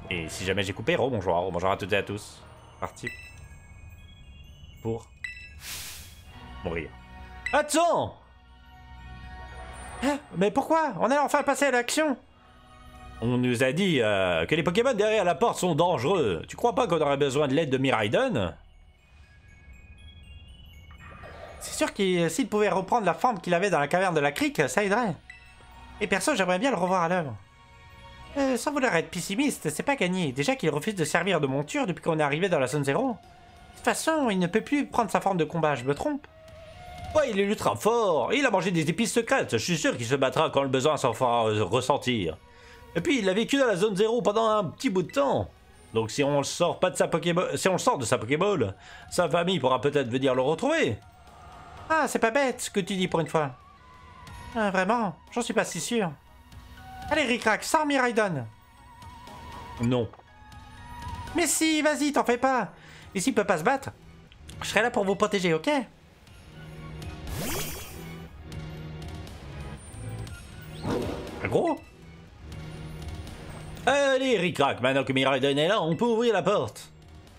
Et si jamais j'ai coupé, rebonjour. Bonjour à toutes et à tous. Parti. Pour mourir. Attends! Hein? Mais pourquoi? On est enfin passé à l'action! On nous a dit que les Pokémon derrière la porte sont dangereux. Tu crois pas qu'on aurait besoin de l'aide de Miraidon? C'est sûr que s'il pouvait reprendre la forme qu'il avait dans la caverne de la crique, ça aiderait. Et perso, j'aimerais bien le revoir à l'œuvre. Sans vouloir être pessimiste, c'est pas gagné. Déjà qu'il refuse de servir de monture depuis qu'on est arrivé dans la zone 0. De toute façon, il ne peut plus prendre sa forme de combat, je me trompe? Ouais, il est ultra fort. Il a mangé des épices secrètes. Je suis sûr qu'il se battra quand le besoin s'en fera ressentir. Et puis, il a vécu dans la zone 0 pendant un petit bout de temps. Donc si on le sort pas de sa Pokéball, si on le sort de sa Pokéball, sa famille pourra peut-être venir le retrouver. Ah, c'est pas bête ce que tu dis pour une fois. Ah, vraiment, j'en suis pas si sûr. Allez, Ricrac, sors Miraidon. Non. Mais si, vas-y, t'en fais pas. Et s'il peut pas se battre, je serai là pour vous protéger, ok? Gros. Allez, Ricrac, maintenant que Miraidon est là, on peut ouvrir la porte.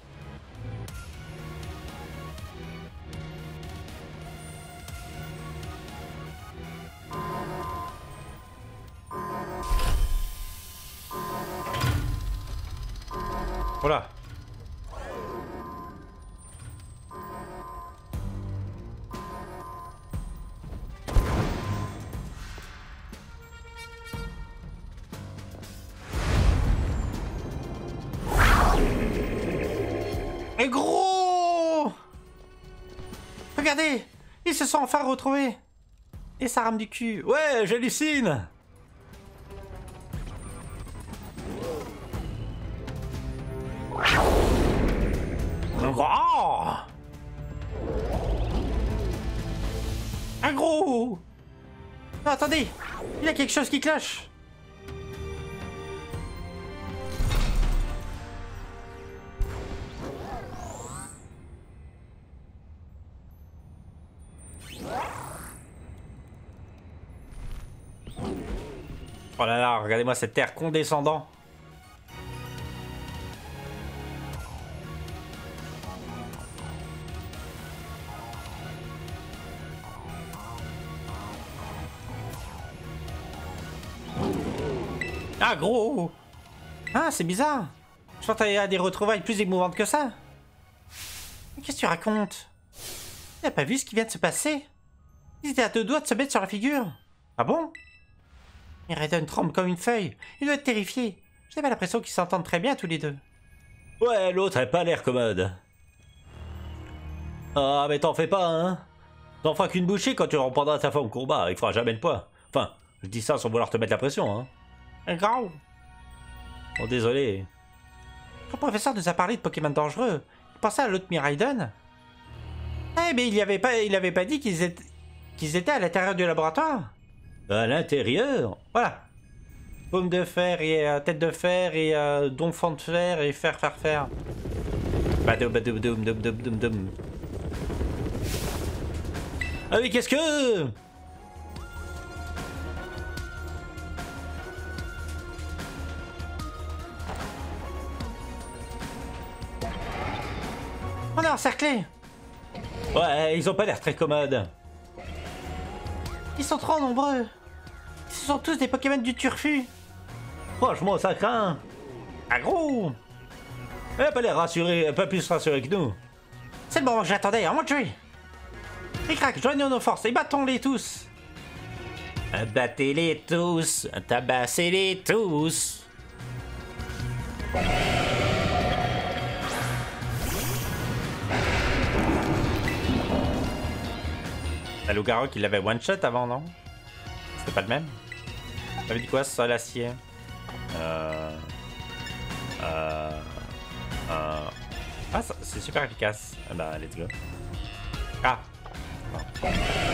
Voilà. Mais gros! Regardez! Ils se sont enfin retrouvés! Et ça rame du cul! Ouais, j'hallucine! Oh! Un gros! Non, attendez! Il y a quelque chose qui cloche! Oh là là, regardez-moi cette terre condescendant. Ah gros! Ah, c'est bizarre. Je pensais à des retrouvailles plus émouvantes que ça. Qu'est-ce que tu racontes? Tu n'as pas vu ce qui vient de se passer? Ils étaient à deux doigts de se mettre sur la figure. Ah bon? Miraidon tremble comme une feuille. Il doit être terrifié. J'avais l'impression qu'ils s'entendent très bien tous les deux. Ouais, l'autre a pas l'air commode. Ah, mais t'en fais pas, hein? T'en feras qu'une bouchée quand tu reprendras ta forme combat. Il fera jamais le poids. Enfin, je dis ça sans vouloir te mettre la pression, hein. Grave. Oh, désolé. Le professeur nous a parlé de Pokémon dangereux. Il pensait à l'autre Miraidon. Eh, mais il avait pas dit qu'ils étaient à l'intérieur du laboratoire. À l'intérieur? Voilà. Paume de fer et tête de fer et donfant de fer et fer. Badoum, badoum, doum, doum, doum, doum, doum. Ah oui, qu'est-ce que... On est encerclés. Ouais, ils ont pas l'air très commodes. Ils sont trop nombreux. Ce sont tous des Pokémon du turfu. Franchement, ça craint. Ah gros. Elle a pas l'air rassurée, elle a pas plus rassurée que nous. C'est le moment que j'attendais, à moi de jouer. Ricrac, joignons nos forces et battons-les tous. Battez-les tous, tabassez-les tous. La loup-garou qui l'avait one-shot avant, non? C'était pas le même? T'avais dit quoi, sol acier? Ah, c'est super efficace. Ah bah, let's go. Ah! Non.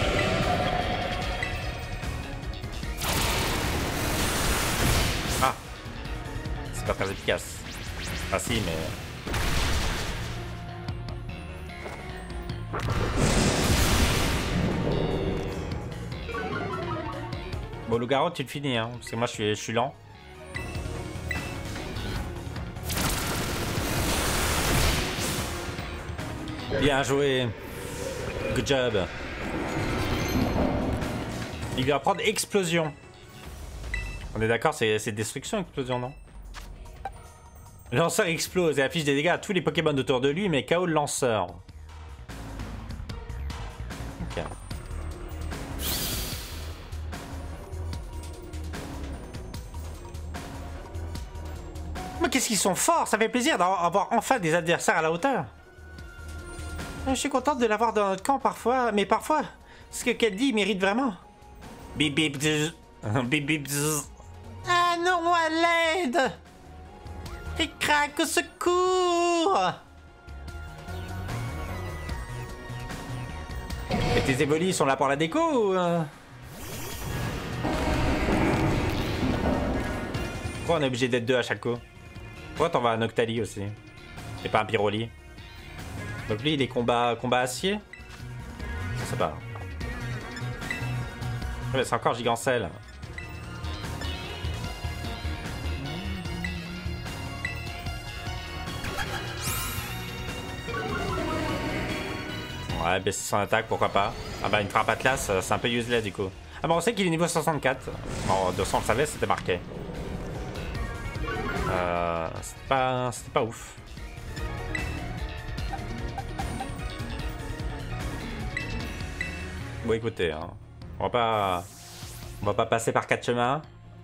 Ah! C'est pas très efficace. Ah si, mais... Bon, loup-garou, tu le finis, hein, parce que moi je suis lent. Bien joué. Good job. Il va prendre explosion. On est d'accord, c'est destruction, explosion, non? Le lanceur explose et affiche des dégâts à tous les Pokémon autour de lui, mais KO le lanceur. Ok. Mais qu'est-ce qu'ils sont forts! Ça fait plaisir d'avoir enfin des adversaires à la hauteur. Je suis contente de l'avoir dans notre camp parfois, mais parfois, ce qu'elle dit mérite vraiment. Bip bip bzz. Bip bip bzz. Ah non, à l'aide! Ric-rac, au secours! Et tes évolis sont là pour la déco ou... Pourquoi on est obligé d'être deux à chaque coup? Pourquoi t'en vas à Noctali aussi? Et pas un Pyroli? Donc lui il est combat acier? Je sais pas. Ouais, c'est encore Gigancel. Ouais, baisser son attaque, pourquoi pas. Ah bah une frappe Atlas, c'est un peu useless du coup. Ah bah on sait qu'il est niveau 64. Bon, 200 on le savait, c'était marqué. C'était pas ouf. Bon écoutez, hein, on va pas passer par 4 chemins.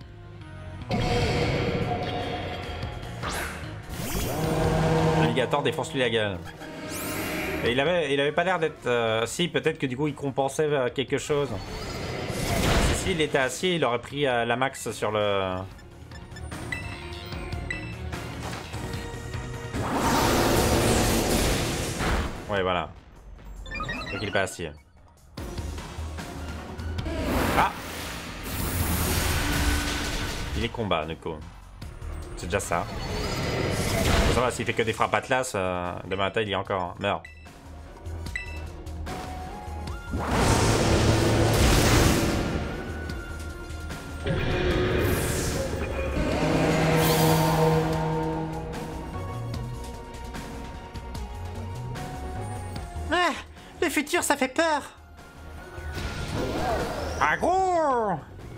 L'alligator défonce-lui la gueule. Et il avait pas l'air d'être... si, peut-être que du coup il compensait quelque chose. S'il était acier, il aurait pris la max sur le... Ouais, voilà. Donc il est pas acier. Ah! Il est combat, du coup. C'est déjà ça. Ça va, s'il fait que des frappes Atlas, demain matin il y a encore. Meurs. Ah, le futur, ça fait peur. Ah gros!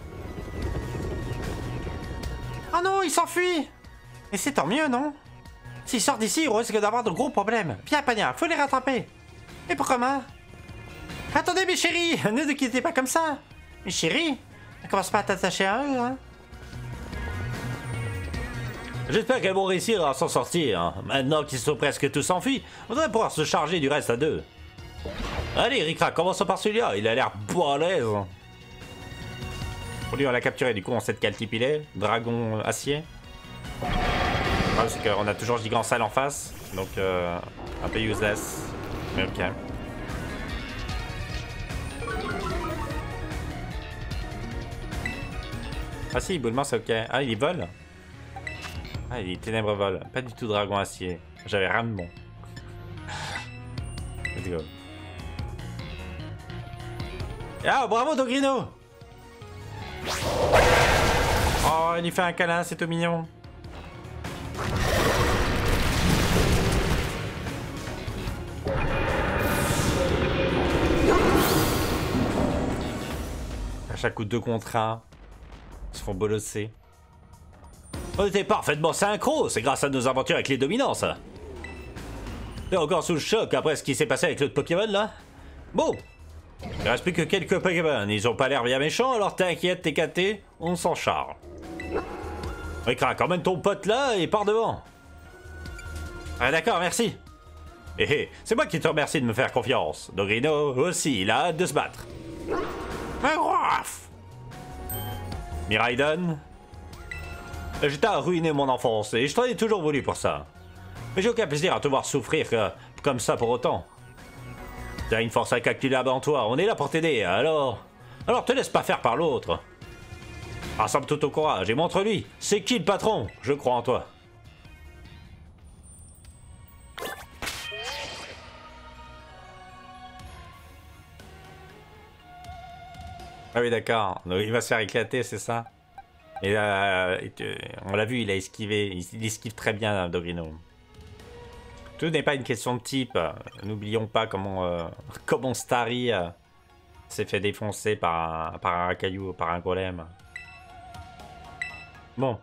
Ah non, il s'enfuit. Et c'est tant mieux, non? S'il sort d'ici, il risque d'avoir de gros problèmes. Viens, Pania, faut les rattraper. Et pour comment? Attendez, mes chéris, ne vous quittez pas comme ça. Mes chéris, ne commence pas à t'attacher à eux, hein. J'espère qu'elles vont réussir à s'en sortir. Maintenant qu'ils sont presque tous enfuis, on devrait pouvoir se charger du reste à deux. Allez, Ric-rac, commençons par celui-là. Il a l'air balèze. Pour lui, on l'a capturé. Du coup, on sait de quel type il est. Dragon acier. Le problème, c'est qu'on a toujours Gigancel en face. Donc, un peu useless. Mais ok. Ah si, Boulement, c'est ok. Ah, il vole. Ah, il est ténèbres vol. Pas du tout dragon acier. J'avais rien de bon. Let's go. Ah, bravo, Dogrino! Oh, il lui fait un câlin, c'est tout mignon. À chaque coup, 2 contre 1. Ils se font bolosser. On était parfaitement synchro, c'est grâce à nos aventures avec les dominants, ça. T'es encore sous le choc après ce qui s'est passé avec l'autre Pokémon, là? Bon. Il reste plus que quelques Pokémon, ils ont pas l'air bien méchants, alors t'inquiète, TKT, on s'en charge. Ric-rac, emmène ton pote là et pars devant. Ah d'accord, merci. Hé, c'est moi qui te remercie de me faire confiance. Dogrino aussi, il a hâte de se battre. Miraidon. Je t'ai ruiné mon enfance et je t'en ai toujours voulu pour ça. Mais j'ai aucun plaisir à te voir souffrir comme ça pour autant. T'as une force incalculable en toi, on est là pour t'aider, alors te laisse pas faire par l'autre. Rassemble tout au courage et montre-lui, c'est qui le patron? Je crois en toi. Ah oui d'accord, il va se faire éclater, c'est ça. Et on l'a vu, il a esquivé, il esquive très bien Dogrino. Tout n'est pas une question de type. N'oublions pas comment, comment Starry s'est fait défoncer par un caillou, par un golem. Bon.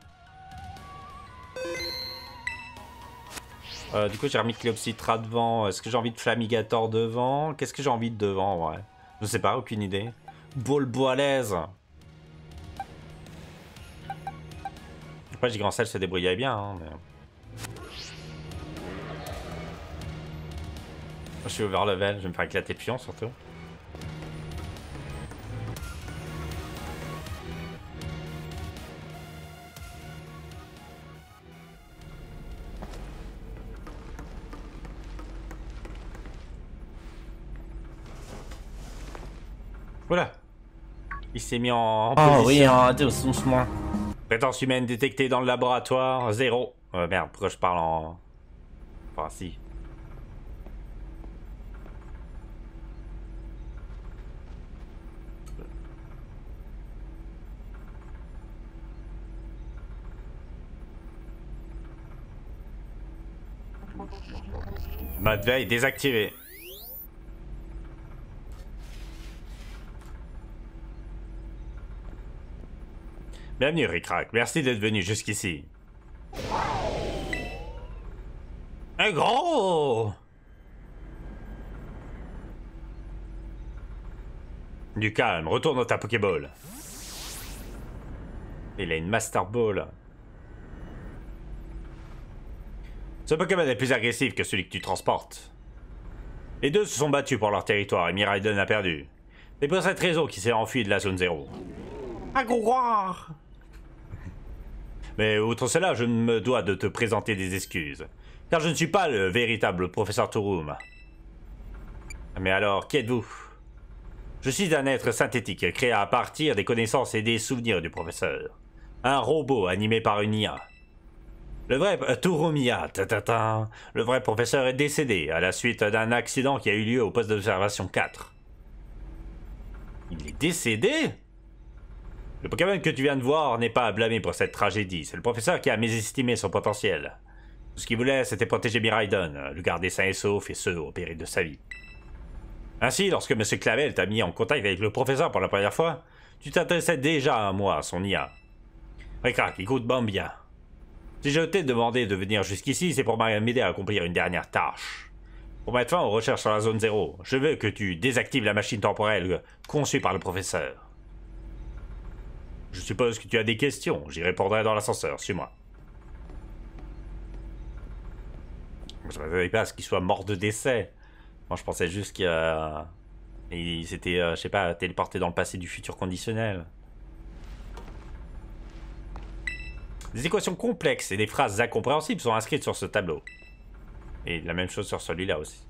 Du coup, j'ai remis Cléopsitra devant. Est-ce que j'ai envie de Flamigator devant? Qu'est-ce que j'ai envie de devant? Ouais. Je sais pas, aucune idée. Bolboalaise. Après, Gigrancel se débrouillait bien. Hein, mais... Je suis over level, je vais me faire éclater le pion surtout. Voilà. Il s'est mis en position. Oui, en doucement. Présence humaine détectée dans le laboratoire, 0. Merde, pourquoi je parle en... Enfin, si. Mode veille désactivé. Bienvenue Rickrack, merci d'être venu jusqu'ici. Un gros! Du calme, retourne dans ta Pokéball. Il a une Master Ball. Ce Pokémon est plus agressif que celui que tu transportes. Les deux se sont battus pour leur territoire et Miraidon a perdu. C'est pour cette raison qu'il s'est enfui de la zone 0. Un gros. Mais outre cela, je me dois de te présenter des excuses. Car je ne suis pas le véritable professeur Touroum. Mais alors, qui êtes-vous? Je suis un être synthétique créé à partir des connaissances et des souvenirs du professeur. Un robot animé par une IA. Le vrai Touroumia, le vrai professeur est décédé à la suite d'un accident qui a eu lieu au poste d'observation 4. Il est décédé? Le Pokémon que tu viens de voir n'est pas à blâmer pour cette tragédie. C'est le professeur qui a mésestimé son potentiel. Tout ce qu'il voulait, c'était protéger Miraidon, le garder sain et sauf, et ce, au péril de sa vie. Ainsi, lorsque M. Clavel t'a mis en contact avec le professeur pour la première fois, tu t'intéressais déjà à moi, son IA. Rickrack, écoute bien. Si je t'ai demandé de venir jusqu'ici, c'est pour m'aider à accomplir une dernière tâche. Pour mettre fin aux recherches sur la zone 0, je veux que tu désactives la machine temporelle conçue par le professeur. Je suppose que tu as des questions. J'y répondrai dans l'ascenseur. Suis-moi. Je ne m'attendais pas à ce qu'il soit mort de décès. Moi, je pensais juste qu'il s'était, je sais pas, téléporté dans le passé du futur conditionnel. Des équations complexes et des phrases incompréhensibles sont inscrites sur ce tableau. Et la même chose sur celui-là aussi.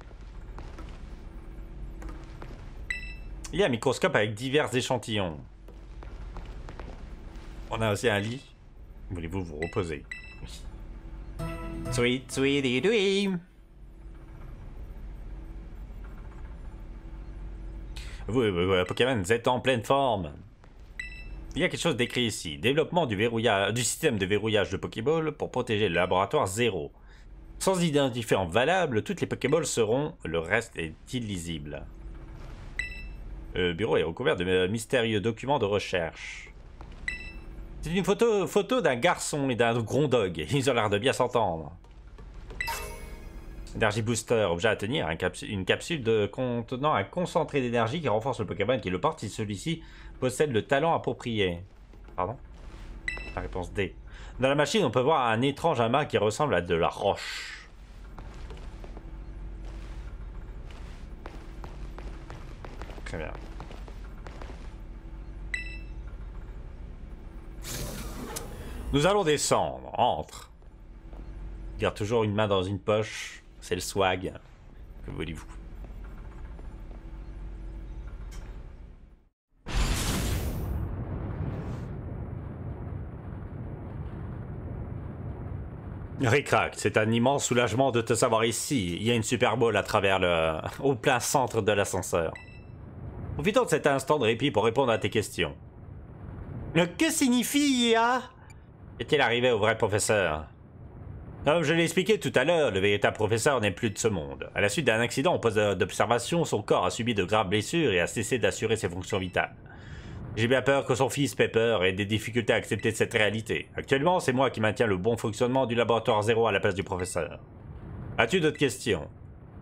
Il y a un microscope avec divers échantillons. On a aussi un lit. Voulez-vous vous reposer? Oui. Sweet, sweetie dream. Vous, Pokémon, vous êtes en pleine forme. Il y a quelque chose d'écrit ici. Développement du système de verrouillage de Pokéball pour protéger le laboratoire 0. Sans identifiant valable, toutes les Pokéballs seront... Le reste est illisible. Le bureau est recouvert de mystérieux documents de recherche. C'est une photo d'un garçon et d'un Grondog. Ils ont l'air de bien s'entendre. Energy Booster, objet à tenir, une capsule contenant un concentré d'énergie qui renforce le Pokémon qui le porte si celui-ci possède le talent approprié. Pardon? La réponse D. Dans la machine, on peut voir un étrange amas qui ressemble à de la roche. Très bien. Nous allons descendre. Entre. Garde toujours une main dans une poche. C'est le swag. Que voulez-vous? Rickrack, c'est un immense soulagement de te savoir ici. Il y a une Super Bowl à travers au plein centre de l'ascenseur. Profitons de cet instant de répit pour répondre à tes questions. Que signifie IA? Est-il arrivé au vrai professeur? Comme je l'ai expliqué tout à l'heure, le véritable professeur n'est plus de ce monde. À la suite d'un accident au poste d'observation, son corps a subi de graves blessures et a cessé d'assurer ses fonctions vitales. J'ai bien peur que son fils Pepper ait des difficultés à accepter cette réalité. Actuellement, c'est moi qui maintiens le bon fonctionnement du laboratoire 0 à la place du professeur. As-tu d'autres questions?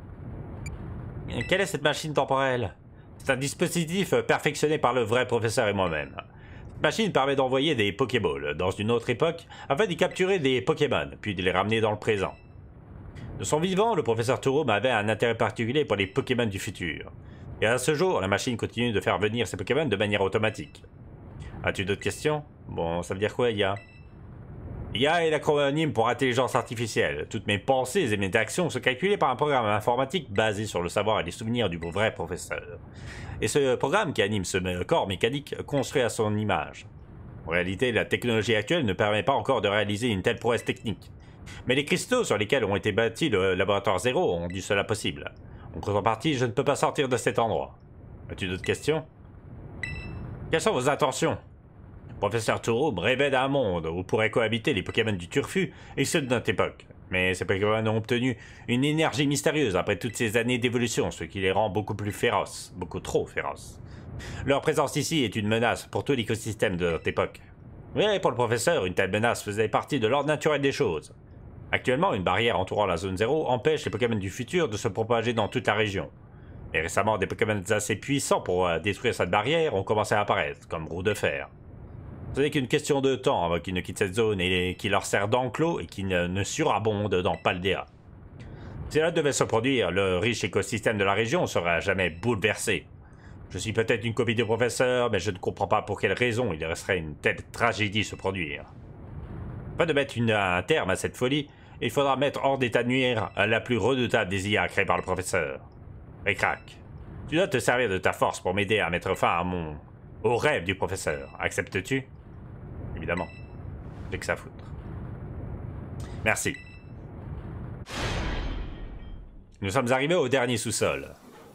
Quelle est cette machine temporelle? C'est un dispositif perfectionné par le vrai professeur et moi-même. Cette machine permet d'envoyer des Pokéballs dans une autre époque afin d'y capturer des Pokémon, puis de les ramener dans le présent. De son vivant, le professeur Touroum avait un intérêt particulier pour les Pokémon du futur. Et à ce jour, la machine continue de faire venir ces Pokémon de manière automatique. As-tu d'autres questions? Bon, ça veut dire quoi, IA? IA est l'acronyme pour intelligence artificielle. Toutes mes pensées et mes actions sont calculées par un programme informatique basé sur le savoir et les souvenirs du vrai professeur. Et ce programme qui anime ce corps mécanique construit à son image. En réalité, la technologie actuelle ne permet pas encore de réaliser une telle prouesse technique. Mais les cristaux sur lesquels ont été bâtis le laboratoire 0 ont rendu cela possible. En contrepartie, je ne peux pas sortir de cet endroit. As-tu d'autres questions? Quelles sont vos intentions? Professeur Touroum rêvait d'un monde où pourraient cohabiter les Pokémon du Turfu et ceux de notre époque. Mais ces Pokémon ont obtenu une énergie mystérieuse après toutes ces années d'évolution, ce qui les rend beaucoup plus féroces, beaucoup trop féroces. Leur présence ici est une menace pour tout l'écosystème de notre époque. Mais pour le professeur, une telle menace faisait partie de l'ordre naturel des choses. Actuellement, une barrière entourant la zone 0 empêche les Pokémon du futur de se propager dans toute la région. Et récemment, des Pokémon assez puissants pour détruire cette barrière ont commencé à apparaître, comme Roue de Fer. Ce n'est qu'une question de temps avant qu'ils ne quittent cette zone et qui leur sert d'enclos et qu'ils ne surabondent dans Paldea. Si cela devait se produire, le riche écosystème de la région serait à jamais bouleversé. Je suis peut-être une copie du professeur, mais je ne comprends pas pour quelle raison il laisserait une telle tragédie se produire. Afin de mettre un terme à cette folie, il faudra mettre hors d'état de nuire la plus redoutable des IA créées par le professeur. Ricrac, tu dois te servir de ta force pour m'aider à mettre fin au rêve du professeur. Acceptes-tu? Évidemment. J'ai que ça à foutre. Merci. Nous sommes arrivés au dernier sous-sol.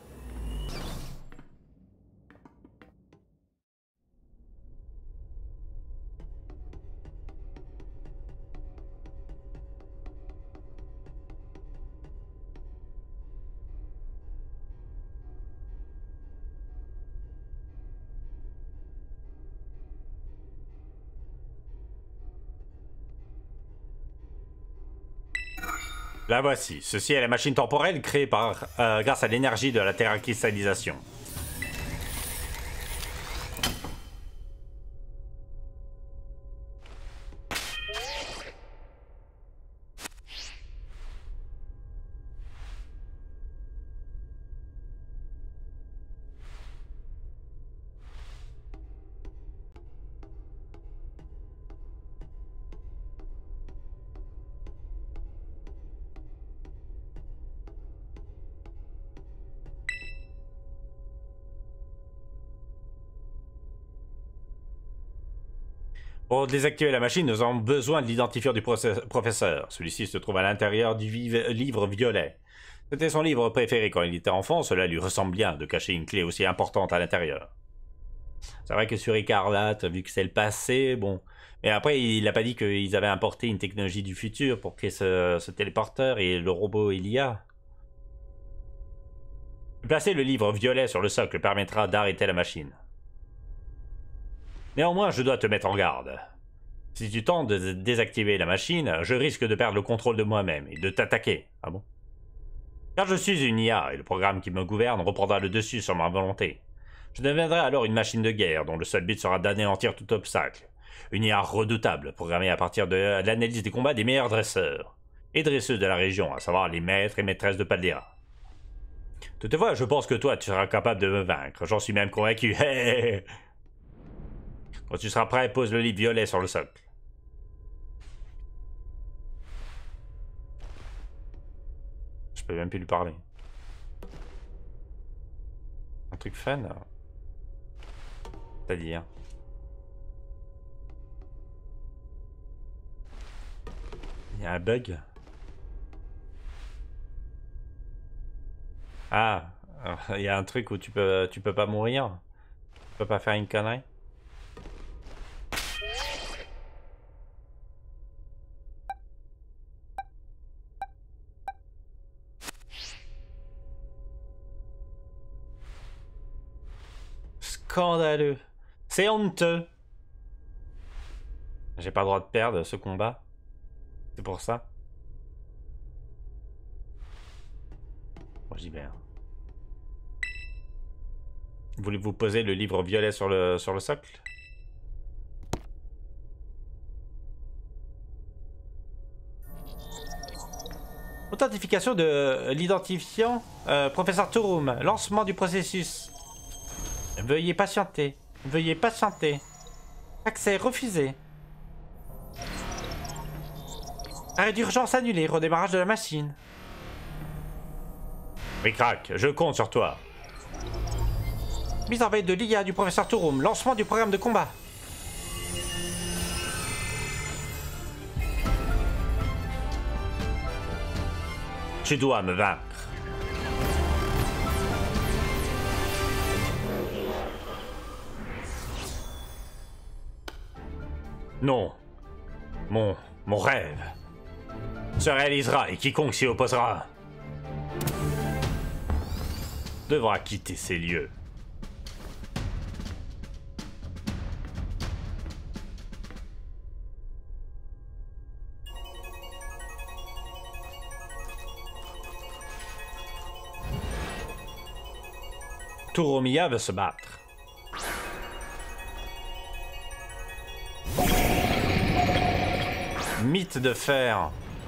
La voici. Ceci est la machine temporelle créée grâce à l'énergie de la terracristallisation. Pour désactiver la machine, nous avons besoin de l'identifiant du professeur. Celui-ci se trouve à l'intérieur du livre violet. C'était son livre préféré quand il était enfant, cela lui ressemble bien de cacher une clé aussi importante à l'intérieur. C'est vrai que sur Écarlate, vu que c'est le passé, bon... Mais après, il n'a pas dit qu'ils avaient importé une technologie du futur pour créer ce téléporteur et le robot Elia. Placer le livre violet sur le socle permettra d'arrêter la machine. Néanmoins, je dois te mettre en garde. Si tu tentes de désactiver la machine, je risque de perdre le contrôle de moi-même et de t'attaquer. Ah bon? Car je suis une IA et le programme qui me gouverne reprendra le dessus sur ma volonté. Je deviendrai alors une machine de guerre dont le seul but sera d'anéantir tout obstacle. Une IA redoutable, programmée à partir de l'analyse des combats des meilleurs dresseurs et dresseuses de la région, à savoir les maîtres et maîtresses de Paldea. Toutefois, je pense que toi, tu seras capable de me vaincre. J'en suis même convaincu. Quand tu seras prêt, pose le livre violet sur le socle. Je peux même plus lui parler. Un truc fun? C'est-à-dire? Il y a un bug? Ah, il y a un truc où tu peux pas mourir? Tu peux pas faire une connerie? scandaleux. C'est honteux. J'ai pas le droit de perdre ce combat. C'est pour ça. Bon, j'y vais. Hein. Voulez-vous poser le livre violet sur le socle? Authentification de l'identifiant. Professeur Turum. Lancement du processus. Veuillez patienter. Veuillez patienter. Accès refusé. Arrêt d'urgence annulé. Redémarrage de la machine. Ricrac, je compte sur toi. Mise en veille de l'IA du professeur Turum. Lancement du programme de combat. Tu dois me vaincre. Non. Mon rêve se réalisera et quiconque s'y opposera devra quitter ces lieux. Turumiya veut se battre. Mythe de fer.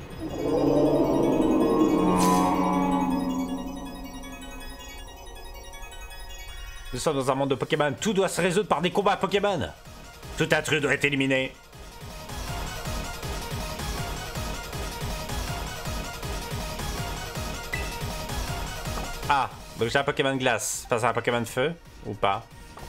Nous sommes dans un monde de Pokémon. Tout doit se résoudre par des combats Pokémon. Tout intrus doit être éliminé. Ah, donc j'ai un Pokémon glace face à un Pokémon feu, ou pas?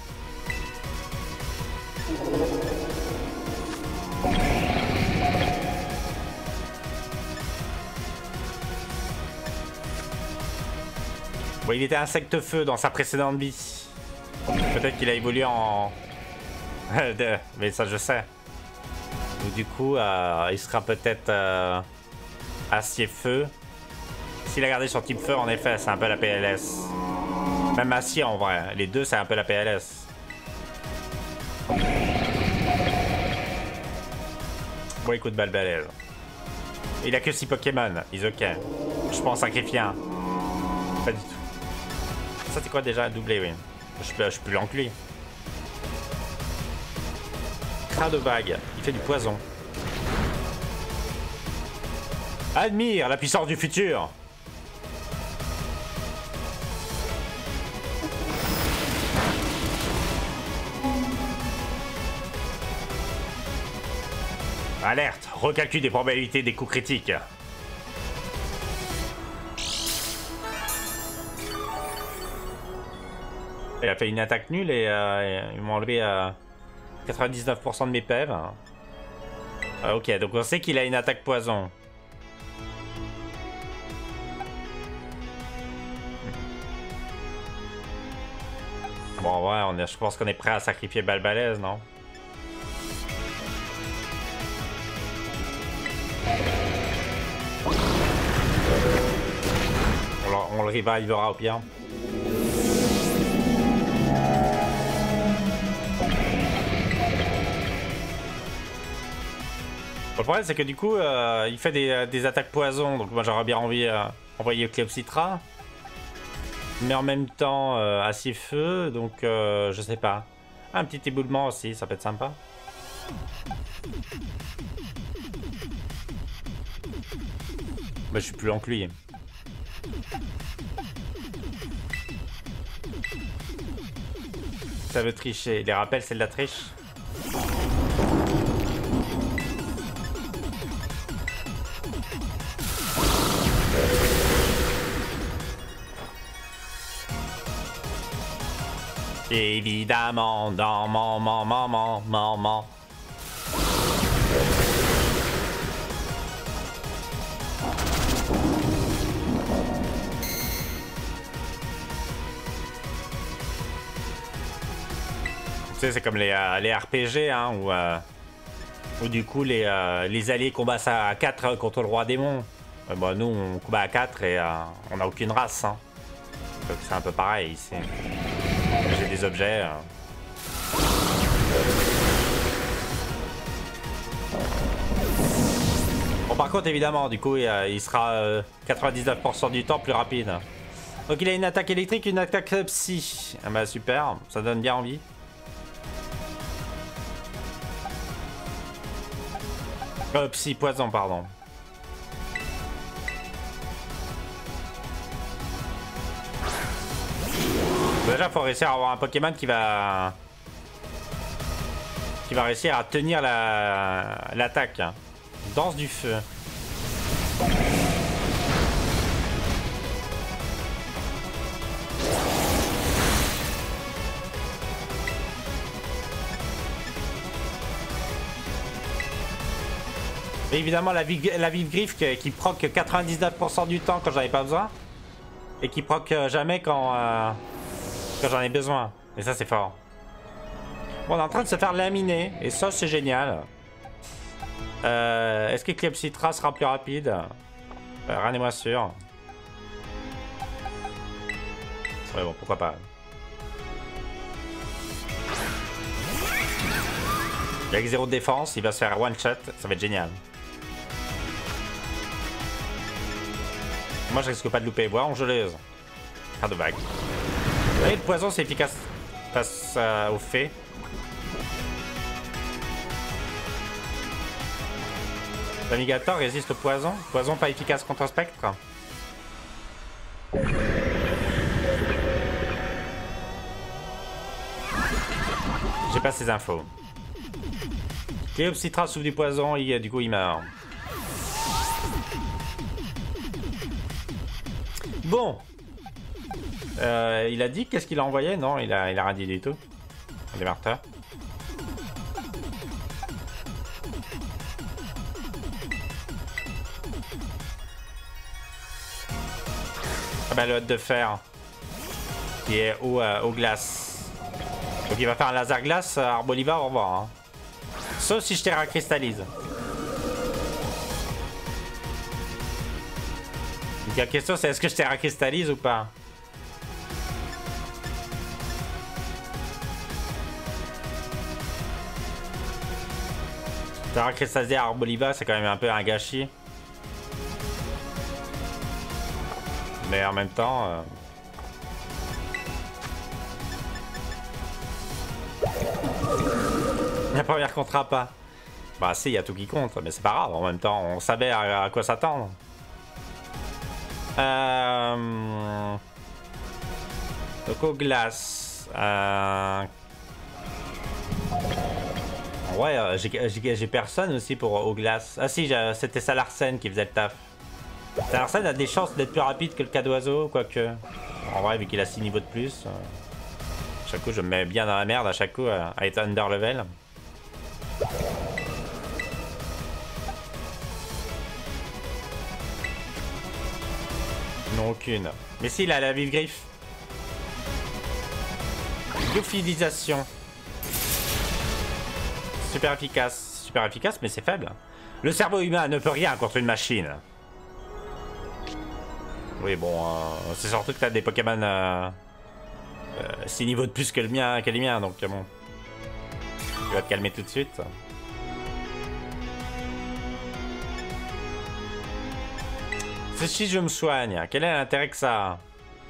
Bon, il était insecte feu dans sa précédente vie. Peut-être qu'il a évolué en... Mais ça je sais. Donc, du coup, il sera peut-être acier feu. S'il a gardé son type feu, en effet, c'est un peu la PLS. Même acier en vrai. Les deux, c'est un peu la PLS. Bon, écoute, Balbalel. Il a que 6 Pokémon. Ils ok. Je pense sacrifier un. Pas du tout. Ça, c'est quoi déjà? Doublé, oui. Je suis plus lent que lui. Crin de vague. Il fait du poison. Admire la puissance du futur. Alerte, recalcul des probabilités des coups critiques. Il a fait une attaque nulle et ils m'ont enlevé 99% de mes PV. Ok, donc on sait qu'il a une attaque poison. Bon, ouais, je pense qu'on est prêt à sacrifier Balbalèze, non? On le revivera au pire. Le problème c'est que du coup il fait des attaques poison, donc moi j'aurais bien envie d'envoyer Cléopsitra. Mais en même temps acier feu, donc je sais pas. Un petit éboulement aussi, ça peut être sympa. Bah, je suis plus lent que lui. Ça veut tricher. Les rappels, c'est de la triche. Évidemment, dans mon. Tu sais, c'est comme les RPG, hein, où du coup les alliés combattent à 4 contre le roi démon. Bon, nous, on combat à 4 et on n'a aucune race. Hein. Donc c'est un peu pareil ici. J'ai des objets. Bon, par contre, évidemment, du coup, il sera 99% du temps plus rapide. Donc il a une attaque électrique, une attaque psy. Ah bah super, ça donne bien envie. Psy, poison, pardon. Déjà, faut réussir à avoir un Pokémon qui va réussir à tenir l'attaque. Danse du feu. Et évidemment, la vive griffe qui proc 99% du temps quand j'en ai pas besoin. Et qui proc jamais quand j'en ai besoin. Et ça, c'est fort. Bon, on est en train de se faire laminer. Et ça, c'est génial. Est-ce que Clepsydra sera plus rapide? Rien n'est moins sûr. Ouais, bon, pourquoi pas. Avec 0 de défense, il va se faire one shot. Ça va être génial. Moi, je risque pas de louper. Bois ongeleuse. Pas de vague. Vous voyez, le poison, c'est efficace face au fait. L'Amigator résiste au poison. Poison pas efficace contre spectre. J'ai pas ces infos. Cléopsydra souffle du poison et du coup il meurt. Bon. Il a dit qu'est-ce qu'il a envoyé? Non, il a rien dit du tout. Démarteur. Ah bah le hot de fer. Qui est au glace. Donc il va faire un laser glace, Arboliva, au revoir. Hein. Sauf si je terra cristallise. Donc la question c'est est-ce que je terra cristallise ou pas? Terra cristalliser Arboliva, c'est quand même un peu un gâchis. Mais en même temps... La première comptera pas. Bah si, il y a tout qui compte, mais c'est pas grave. En même temps, on savait à quoi s'attendre. Donc au glace. Ouais, j'ai personne aussi pour au glace. Ah si, c'était Salarsen qui faisait le taf. Salarsen a des chances d'être plus rapide que le cas d'oiseau, quoique. En vrai, vu qu'il a 6 niveaux de plus. À chaque coup, je me mets bien dans la merde à chaque coup à être under level. Non, aucune. Mais si, il a la vive griffe. Lyophilisation. Super efficace. Super efficace, mais c'est faible. Le cerveau humain ne peut rien contre une machine. Oui, bon, c'est surtout que t'as des Pokémon 6 niveaux de plus que les miens, donc bon. Tu vas te calmer tout de suite. C'est si je me soigne. Quel est l'intérêt que ça a?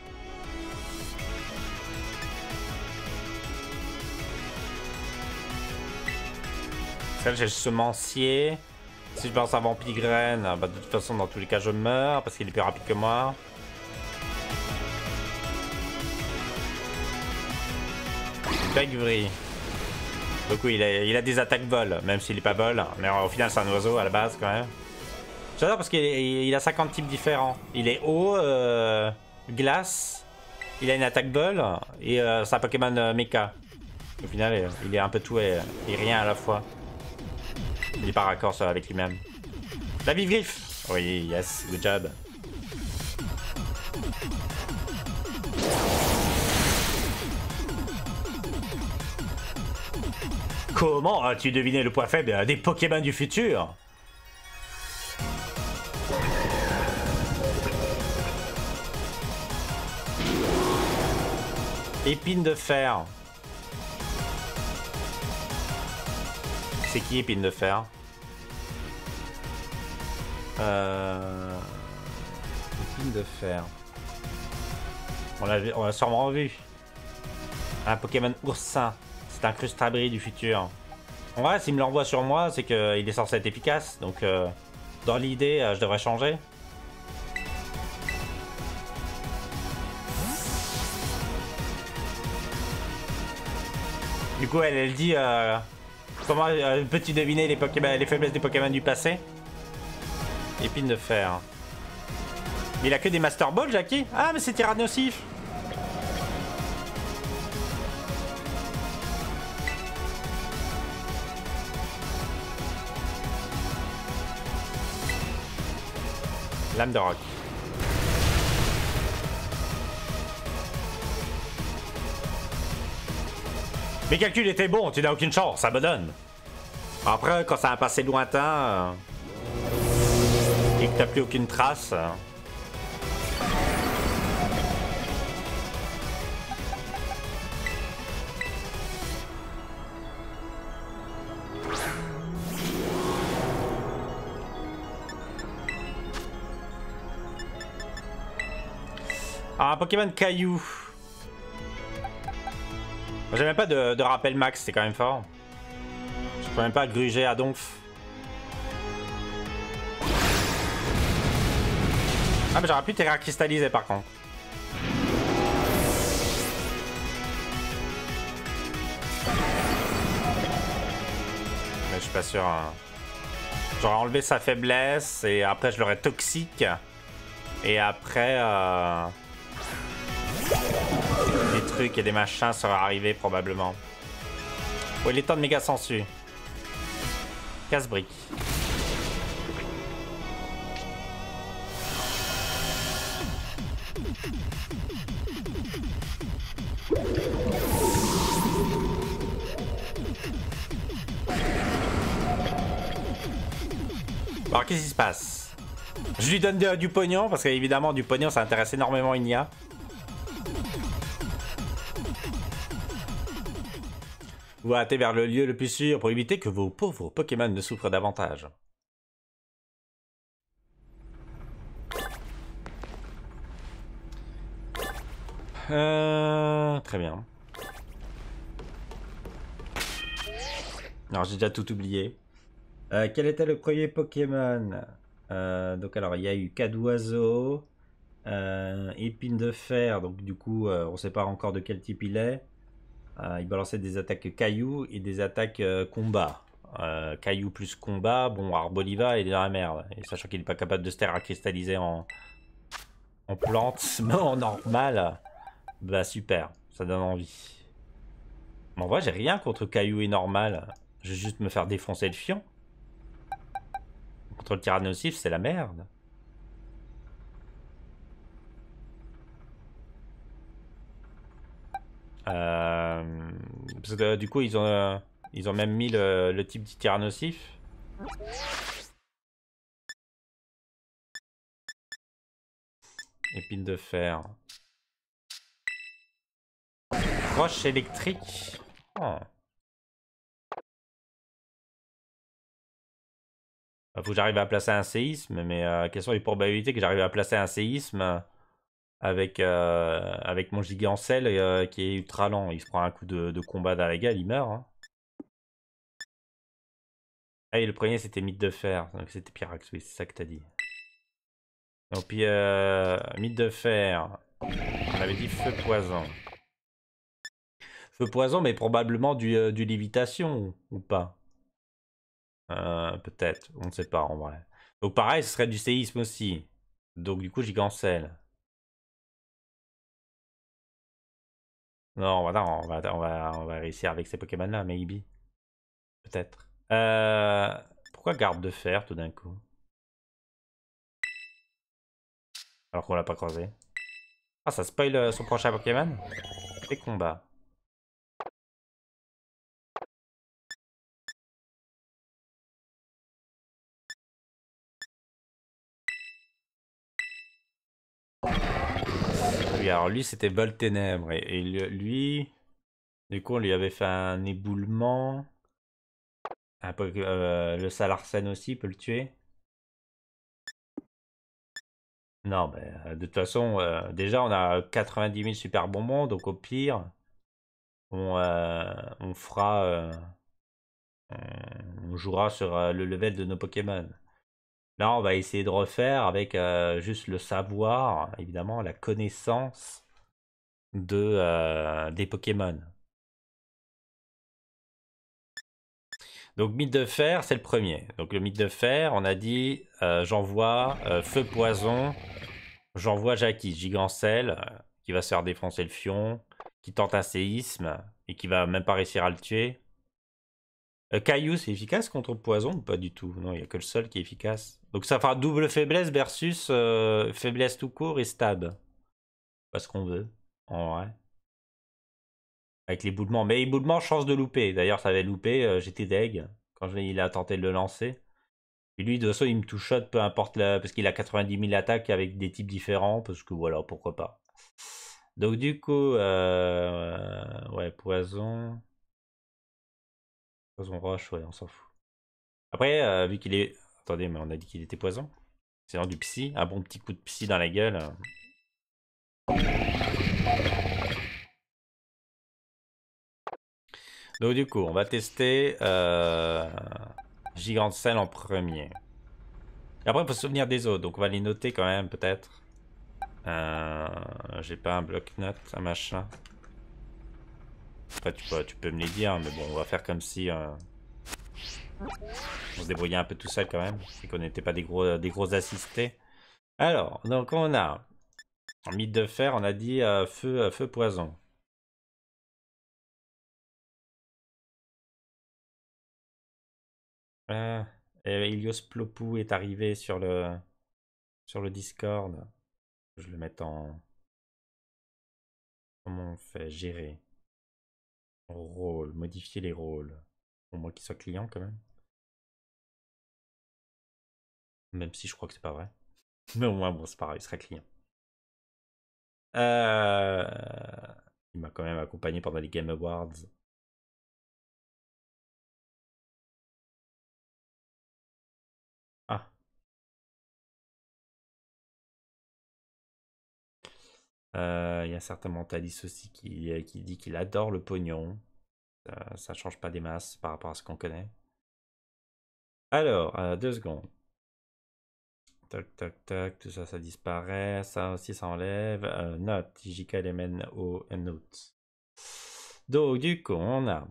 Celle, j'ai le semencier. Si je balance un Vampigraine, bah, de toute façon, dans tous les cas, je meurs parce qu'il est plus rapide que moi. Bagvri. Du coup, il a des attaques vol, même s'il est pas vol. Mais au final, c'est un oiseau à la base quand même. J'adore parce qu'il a 50 types différents. Il est eau, glace, il a une attaque vol et c'est un Pokémon mecha. Au final, il est un peu tout et rien à la fois. Il est pas raccord avec lui-même. La vive griffe. Oui, yes, good job. Comment as-tu deviné le point faible des Pokémon du futur? Épine de fer. C'est qui Épine de fer? Épine de fer. On l'a sûrement vu. Un Pokémon oursin. C'est un Crustabri du futur. En vrai, s'il me l'envoie sur moi, c'est qu'il est censé être efficace. Donc, dans l'idée, je devrais changer. Du coup, elle dit comment peux-tu deviner les faiblesses des Pokémon du passé? Épine de fer. Mais il a que des Master Ball, Jackie? Ah, mais c'est Tyrannosif. Lame de roc. Mes calculs étaient bons, tu n'as aucune chance, ça me donne. Après, quand ça a un passé lointain et que t'as plus aucune trace. Ah, un Pokémon Caillou. J'ai même pas de rappel max, c'est quand même fort. Je peux même pas gruger à donf. Ah, mais j'aurais pu terrain cristallisé par contre. Mais je suis pas sûr. Hein. J'aurais enlevé sa faiblesse et après je l'aurais toxique. Et après. Des trucs et des machins seraient arrivés probablement. Oh, il est temps de méga sensu. Casse-brique. Alors qu'est-ce qui se passe? Je lui donne du pognon parce qu'évidemment du pognon ça intéresse énormément Inia. Vous hâtez vers le lieu le plus sûr pour éviter que vos pauvres Pokémon ne souffrent davantage. Très bien. Alors j'ai déjà tout oublié. Quel était le premier Pokémon? Donc alors il y a eu Cadoiseau, Épine de fer, donc du coup on sait pas encore de quel type il est. Il balançait des attaques cailloux et des attaques combat. Caillou plus combat, bon Arboliva il est dans la merde. Et sachant qu'il n'est pas capable de se terre cristalliser en plante, mais en normal, bah super, ça donne envie. Mais en vrai j'ai rien contre caillou et normal. Je vais juste me faire défoncer le fion. Contre le Tyrannosif c'est la merde. Parce que du coup ils ont même mis le type du Tyrannosif. Épine de fer. Roche électrique. Oh. Faut que j'arrive à placer un séisme, mais quelles sont les probabilités que j'arrive à placer un séisme avec mon Gigancel qui est ultra lent. Il se prend un coup de combat dans la gueule, il meurt. Hein. Ah, et le premier c'était Mythe de fer, donc c'était Pyrax, oui, c'est ça que t'as dit. Donc puis Mythe de fer, on avait dit feu poison. Feu poison, mais probablement du lévitation ou pas. Peut-être, on ne sait pas en vrai. Donc pareil, ce serait du séisme aussi. Donc du coup, Gigancel. Non, voilà, on va réussir avec ces Pokémon-là, maybe. Peut-être. Pourquoi garde de fer tout d'un coup? Alors qu'on l'a pas croisé. Ah, ça spoil son prochain Pokémon? Les combats. Oui, alors lui c'était Vol Ténèbres. Et lui, du coup on lui avait fait un éboulement. Le Salarsen aussi peut le tuer. Non, mais de toute façon, déjà on a 90 000 super bonbons, donc au pire, on fera, on jouera sur le level de nos Pokémon. Là, on va essayer de refaire avec juste le savoir, évidemment, la connaissance des Pokémon. Donc, mythe de fer, c'est le premier. Donc, le mythe de fer, on a dit j'envoie feu poison, j'envoie Jackie, Gigancelle, qui va se faire défoncer le fion, qui tente un séisme et qui va même pas réussir à le tuer. Caillou, c'est efficace contre le poison ou pas du tout? Non, il n'y a que le sol qui est efficace. Donc ça fera double faiblesse versus faiblesse tout court et stab. Pas ce qu'on veut, en vrai. Avec l'éboulement. Mais éboulement, chance de louper. D'ailleurs, ça avait loupé, j'étais deg quand il a tenté de le lancer. Et lui, de toute façon, il me touche peu importe parce qu'il a 90 000 attaques avec des types différents, parce que voilà, pourquoi pas. Donc du coup, ouais, poison. Poison roche, ouais, on s'en fout. Après, vu qu'il est... Attendez, mais on a dit qu'il était poison. C'est du psy, un bon petit coup de psy dans la gueule. Donc du coup, on va tester Gigante Cell en premier. Et après, il faut se souvenir des autres, donc on va les noter quand même, peut-être. J'ai pas un bloc-notes, un machin. Après, tu peux me les dire, mais bon, on va faire comme si on se débrouillait un peu tout seul quand même, et qu'on n'était pas des gros assistés. Alors, donc on a en mythe de fer, on a dit feu poison. Ilios Plopou est arrivé sur le Discord. Je le mette en... Comment on fait? Gérer. Rôle. Modifier les rôles. Pour moi qui soit client quand même. Même si je crois que c'est pas vrai. Mais au moins, bon, c'est pareil, il sera client. Il m'a quand même accompagné pendant les Game Awards. Ah. Il y a un certain mentaliste aussi qui dit qu'il adore le pognon. Ça change pas des masses par rapport à ce qu'on connaît. Alors, 2 secondes. Tac, tac, tac, tout ça, ça disparaît. Ça aussi, ça enlève. Note, JK Element au note. Donc, du coup, on a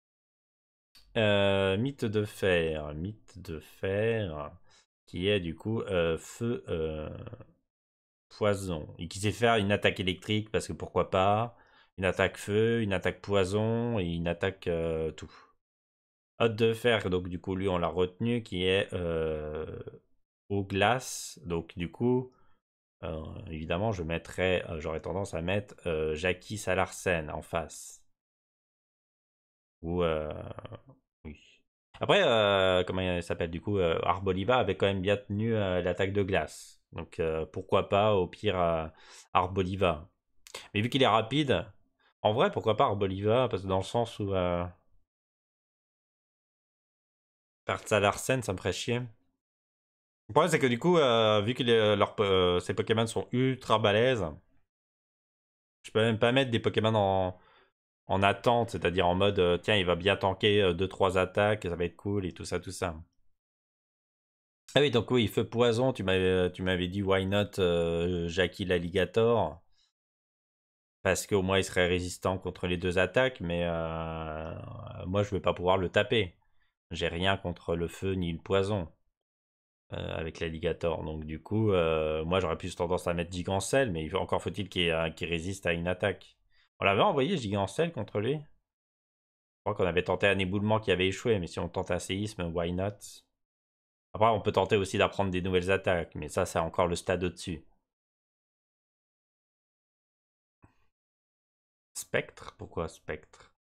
mythe de fer. Mythe de fer. Qui est du coup feu poison. Et qui sait faire une attaque électrique parce que pourquoi pas. Une attaque feu, une attaque poison et une attaque tout. Hôte de fer, donc du coup, lui, on l'a retenu, qui est eau glace. Donc, du coup, évidemment, j'aurais tendance à mettre Jackie Salarsen en face. Ou, oui. Après, comment il s'appelle du coup Arboliva avait quand même bien tenu l'attaque de glace. Donc, pourquoi pas, au pire, Arboliva. Mais vu qu'il est rapide, en vrai, pourquoi pas Arboliva? Parce que dans le sens où perdre Salarsen, ça me ferait chier. Le problème, c'est que du coup, vu que ces Pokémon sont ultra balèzes, je peux même pas mettre des Pokémon en attente, c'est-à-dire en mode tiens, il va bien tanker 2-3 attaques, ça va être cool et tout ça, tout ça. Ah oui, donc oui, feu poison, tu m'avais dit why not Jackie l'alligator, parce qu'au moins il serait résistant contre les 2 attaques, mais moi je vais pas pouvoir le taper. J'ai rien contre le feu ni le poison. Avec l'alligator. Donc du coup, moi j'aurais plus tendance à mettre Gigancel, mais encore faut-il qu'il résiste à une attaque. On l'avait envoyé Gigancel contre lui. Je crois qu'on avait tenté un éboulement qui avait échoué, mais si on tente un séisme, why not? Après, on peut tenter aussi d'apprendre des nouvelles attaques, mais ça, c'est encore le stade au-dessus. Spectre? Pourquoi Spectre?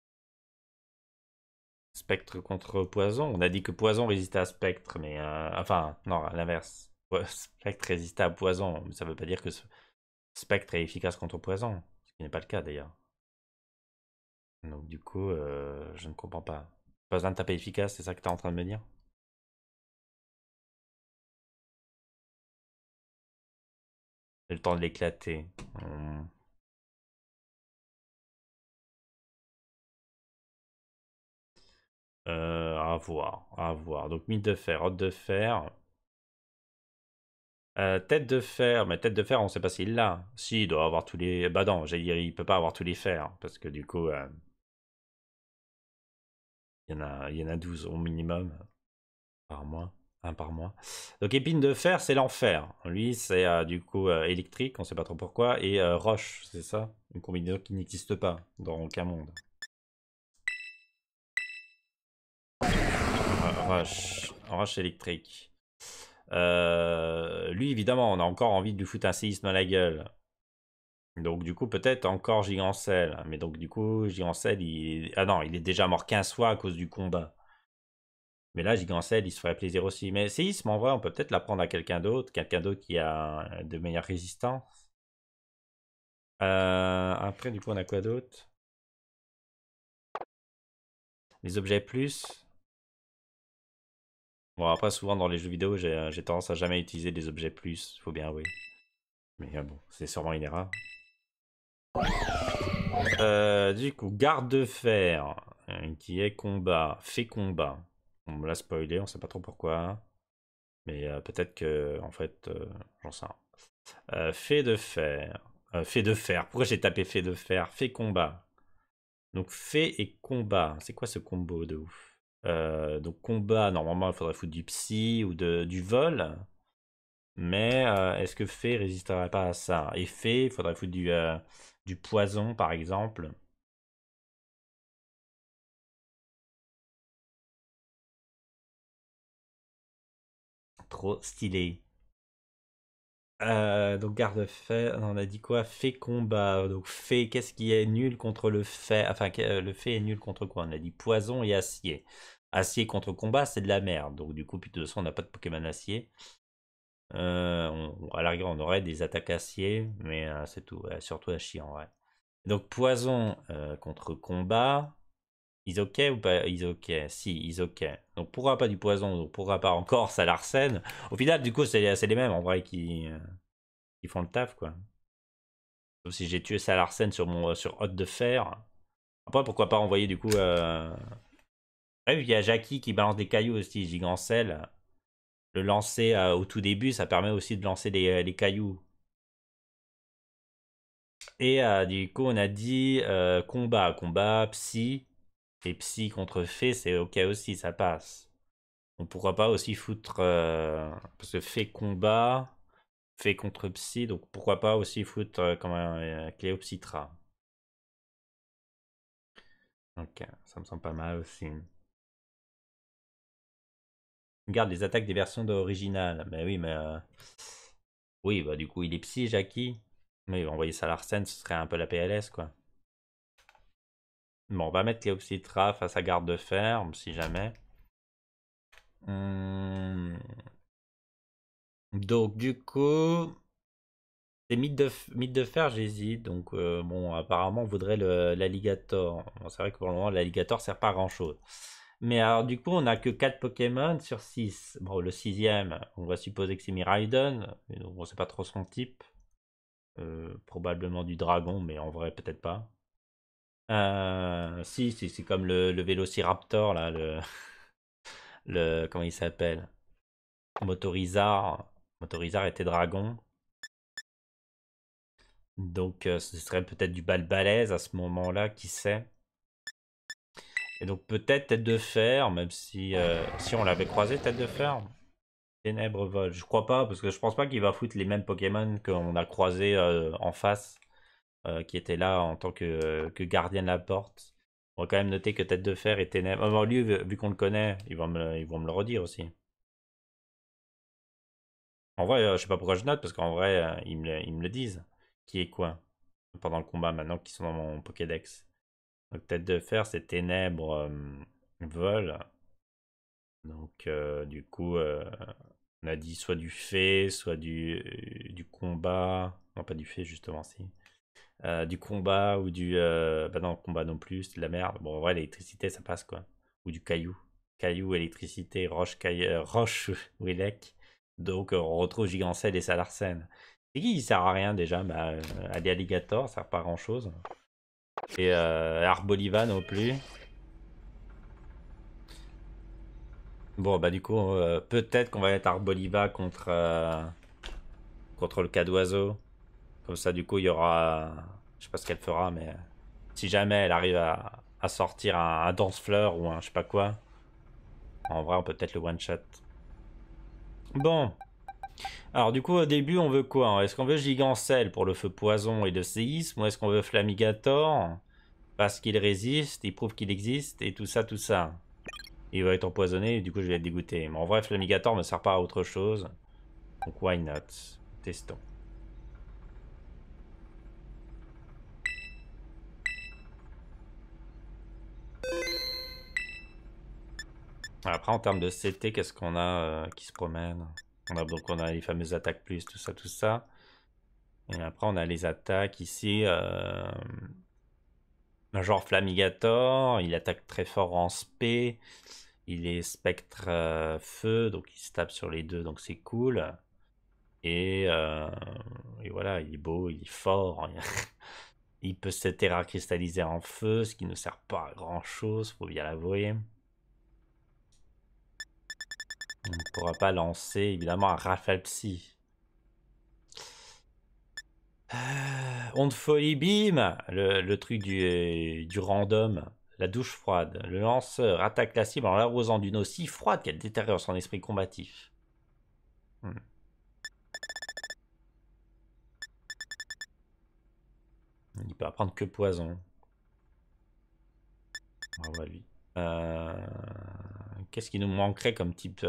Spectre contre Poison? On a dit que Poison résistait à Spectre, mais... enfin, non, à l'inverse. Ouais, Spectre résistait à Poison, mais ça veut pas dire que Spectre est efficace contre Poison. Ce qui n'est pas le cas, d'ailleurs. Donc du coup, je ne comprends pas. Pas besoin de taper efficace, c'est ça que tu es en train de me dire? J'ai le temps de l'éclater. À voir, à voir. Donc mine de fer, os de fer. Tête de fer, mais tête de fer, on sait pas s'il l'a. Si, il doit avoir tous les. Bah non, j'allais dire, il peut pas avoir tous les fers, parce que du coup, il y en a 12 au minimum par mois. Un par mois. Donc épine de fer, c'est l'enfer. Lui, c'est du coup électrique, on sait pas trop pourquoi, et roche, c'est ça? Une combinaison qui n'existe pas dans aucun monde. Roche électrique. Lui, évidemment, on a encore envie de lui foutre un séisme à la gueule. Donc du coup, peut-être encore Gigancel. Mais donc du coup, Gigancel, il... Ah non, il est déjà mort 15 fois à cause du combat. Mais là, Gigancel, il se ferait plaisir aussi. Mais séisme, en vrai, on peut peut-être l'apprendre à quelqu'un d'autre. Quelqu'un d'autre qui a de meilleures résistances. Après, du coup, on a quoi d'autre? Les objets plus. Bon, après, souvent dans les jeux vidéo, j'ai tendance à jamais utiliser des objets plus. Faut bien avouer. Mais bon, c'est sûrement une erreur. Du coup, garde de fer, qui est combat, fait combat. On me l'a spoilé, on sait pas trop pourquoi. Mais peut-être que, en fait, j'en sais rien. Fait de fer. Fait de fer. Pourquoi j'ai tapé fait de fer? Fait combat. Donc fait et combat. C'est quoi ce combo de ouf? Donc combat, normalement, il faudrait foutre du psy ou du vol. Mais est-ce que fait résisterait pas à ça? Et fait, il faudrait foutre du poison, par exemple. Trop stylé. Donc garde-fait, on a dit quoi? Fait combat. Donc fait, qu'est-ce qui est nul contre le fait? Enfin, le fait est nul contre quoi? On a dit poison et acier. Acier contre combat, c'est de la merde. Donc du coup, puis de toute façon, on n'a pas de Pokémon acier. À la rigueur, on aurait des attaques acier, mais c'est tout. Surtout à chier en vrai. Donc poison contre combat. Isoké ou pas Isoké? Si, Isoké. Donc pourquoi pas du poison? Donc pourquoi pas encore Salarsène? Au final, du coup, c'est les mêmes en vrai qui font le taf, quoi. Sauf si j'ai tué Salarsène sur Hôte de Fer. Après, pourquoi pas envoyer du coup. Ouais, il y a Jackie qui balance des cailloux aussi, Gigancel. Le lancer au tout début, ça permet aussi de lancer les cailloux. Et du coup, on a dit combat. Combat, psy. Et psy contre fée, c'est ok aussi, ça passe. Donc pourquoi pas aussi foutre. Parce que fée combat. Fait contre psy, donc pourquoi pas aussi foutre comme un Cléopsitra. Ok, ça me semble pas mal aussi. Regarde les attaques des versions d'original. Mais oui, mais. Oui, bah du coup, il est psy, Jackie. Mais envoyer ça à l'Arsène, ce serait un peu la PLS, quoi. Bon, on va mettre Cléopsitra face à Garde de Fer, si jamais. Donc, du coup. C'est mythe de fer, j'hésite. Donc, bon, apparemment, on voudrait l'alligator. Bon, c'est vrai que pour le moment, l'alligator sert pas à grand chose. Mais alors, du coup, on a que 4 Pokémon sur 6. Bon, le sixième, on va supposer que c'est Miraidon. Donc, on sait pas trop son type. Probablement du dragon, mais en vrai, peut-être pas. Si, c'est comme le Vélociraptor, là, comment il s'appelle? Motorizar. Motorizar était dragon. Donc, ce serait peut-être du balbalaise à ce moment-là, qui sait. Et donc, peut-être tête de fer, même si on l'avait croisé, tête de fer. Ténèbres vol. Je crois pas, parce que je pense pas qu'il va foutre les mêmes Pokémon qu'on a croisés en face, qui étaient là en tant que gardien de la porte. On va quand même noter que tête de fer et ténèbres. Bon, lui, vu qu'on le connaît, ils vont me le redire aussi. En vrai, je sais pas pourquoi je note, parce qu'en vrai, ils me le disent. Qui est quoi pendant le combat maintenant qu'ils sont dans mon Pokédex. Donc tête de fer, c'est ténèbres, vol. Donc du coup, on a dit soit du fait, soit du combat. Non, pas du fait, justement, si. Du combat ou du... bah non, combat non plus, c'est de la merde. Bon, en vrai, l'électricité, ça passe, quoi. Ou du caillou. Caillou, électricité, roche, roche ou élec. Donc on retrouve Gigancel et Salarsène. C'est qui sert à rien déjà? Bah, Alligator, ça sert pas à grand chose. Et Arboliva non plus. Bon, bah du coup, peut-être qu'on va être Arboliva contre le cas d'oiseau. Comme ça, du coup, il y aura... Je sais pas ce qu'elle fera, mais... Si jamais elle arrive à sortir un danse-fleur ou un je sais pas quoi. En vrai, on peut peut-être le one-shot. Bon. Alors du coup, au début, on veut quoi? Est-ce qu'on veut Gigancelle pour le feu poison et le séisme? Ou est-ce qu'on veut Flamigator? Parce qu'il résiste, il prouve qu'il existe, et tout ça, tout ça. Il va être empoisonné, et du coup, je vais être dégoûté. Mais en vrai, Flamigator me sert pas à autre chose. Donc, why not? Testons. Après, en termes de CT, qu'est-ce qu'on a qui se promène? Donc, on a les fameuses attaques plus, tout ça, tout ça. Et après, on a les attaques ici. Genre Flamigator, il attaque très fort en spé. Il est spectre feu, donc il se tape sur les deux, donc c'est cool. Et voilà, il est beau, il est fort. Il peut se terra-cristalliser en feu, ce qui ne sert pas à grand chose, faut bien l'avouer. On ne pourra pas lancer évidemment un Rafale Psy. Onde folie beam, le truc du random, la douche froide. Le lanceur attaque la cible en l'arrosant d'une eau si froide qu'elle détériore son esprit combatif. Il peut apprendre que poison. Bravo à lui. Qu'est-ce qui nous manquerait comme type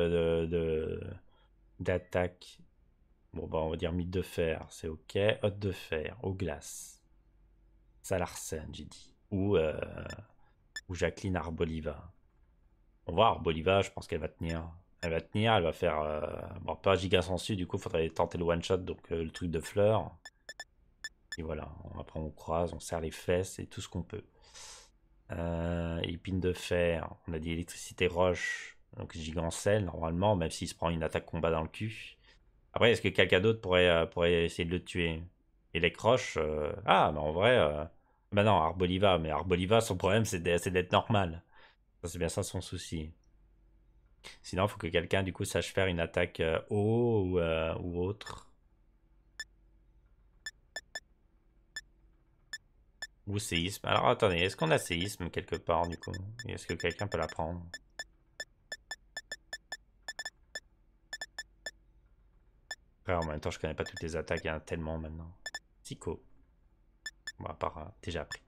d'attaque? Bon, bah, on va dire mythe de fer, c'est ok. Hotte de fer, eau glace. Salarsen, j'ai dit. Ou Jacqueline Arboliva. On va Arboliva, je pense qu'elle va tenir. Elle va tenir, elle va faire... bon, pas giga sensu, du coup, il faudrait tenter le one-shot, donc le truc de fleurs. Et voilà, après on croise, on serre les fesses et tout ce qu'on peut. Épine de fer, on a dit électricité roche, donc gigancelle normalement, même s'il se prend une attaque combat dans le cul. Après, est-ce que quelqu'un d'autre pourrait essayer de le tuer? Et les croches, ah, mais en vrai, bah non, Arboliva, mais Arboliva, son problème c'est d'être normal. C'est bien ça son souci. Sinon, il faut que quelqu'un du coup sache faire une attaque eau ou autre. Ou séisme. Alors attendez, est-ce qu'on a séisme quelque part du coup? Est-ce que quelqu'un peut la prendre? Après, en même temps, je connais pas toutes les attaques, il y en a tellement maintenant. Psycho. Bon, à part déjà appris.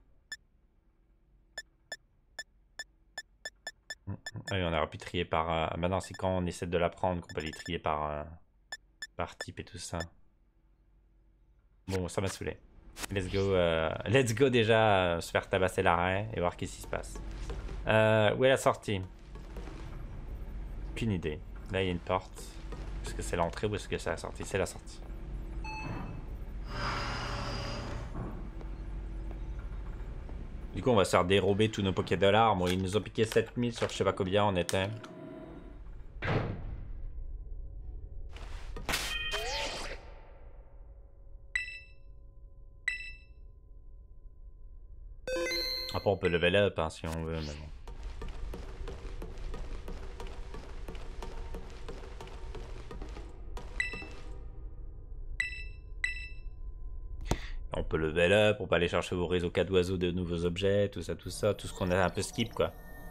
Ah oui, on aurait pu trier par... Maintenant, c'est quand on essaie de la prendre qu'on peut les trier par type et tout ça. Bon, ça m'a saoulé. Let's go déjà se faire tabasser l'arrêt et voir qu'est-ce qui se passe. Où est la sortie? Aucune idée. Là, il y a une porte. Est-ce que c'est l'entrée ou est-ce que c'est la sortie? C'est la sortie. Du coup, on va se faire dérober tous nos Poké de l'arbre. Ils nous ont piqué 7000 sur je sais pas combien on était. Après, on peut level up hein, si on veut, mais bon. On peut level up, on peut aller chercher vos réseaux cas d'oiseaux de nouveaux objets, tout ça, tout ce qu'on a un peu skip quoi.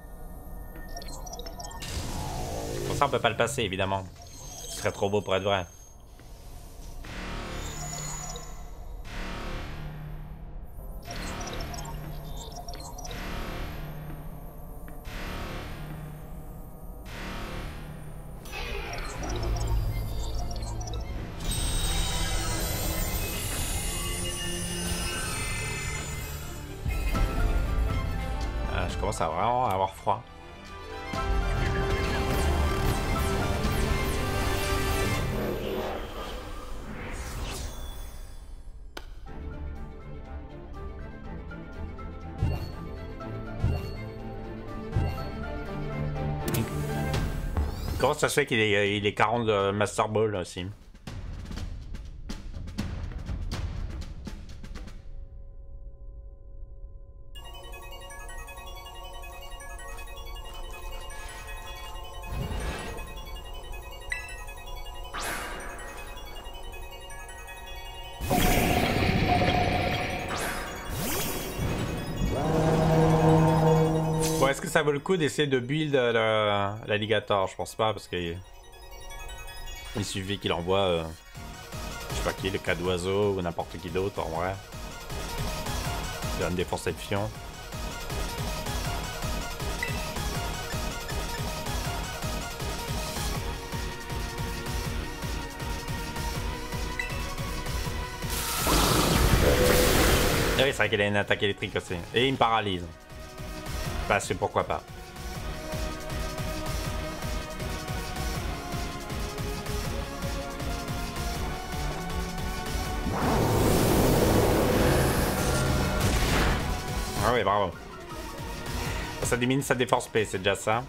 Pour ça on peut pas le passer évidemment. Ce serait trop beau pour être vrai. Je commence à vraiment avoir froid. Comment ça se fait qu'il est 40 de Master Ball aussi? que ça vaut le coup d'essayer de build l'alligator? Je pense pas, parce que il suffit qu'il envoie, je sais pas qui, le cas d'oiseau ou n'importe qui d'autre en vrai. Il donne des conceptions. Ah oui, c'est vrai qu'il a une attaque électrique aussi. Et il me paralyse. Parce que pourquoi pas. Ah oui, bravo. Ça diminue sa défense P, c'est déjà ça.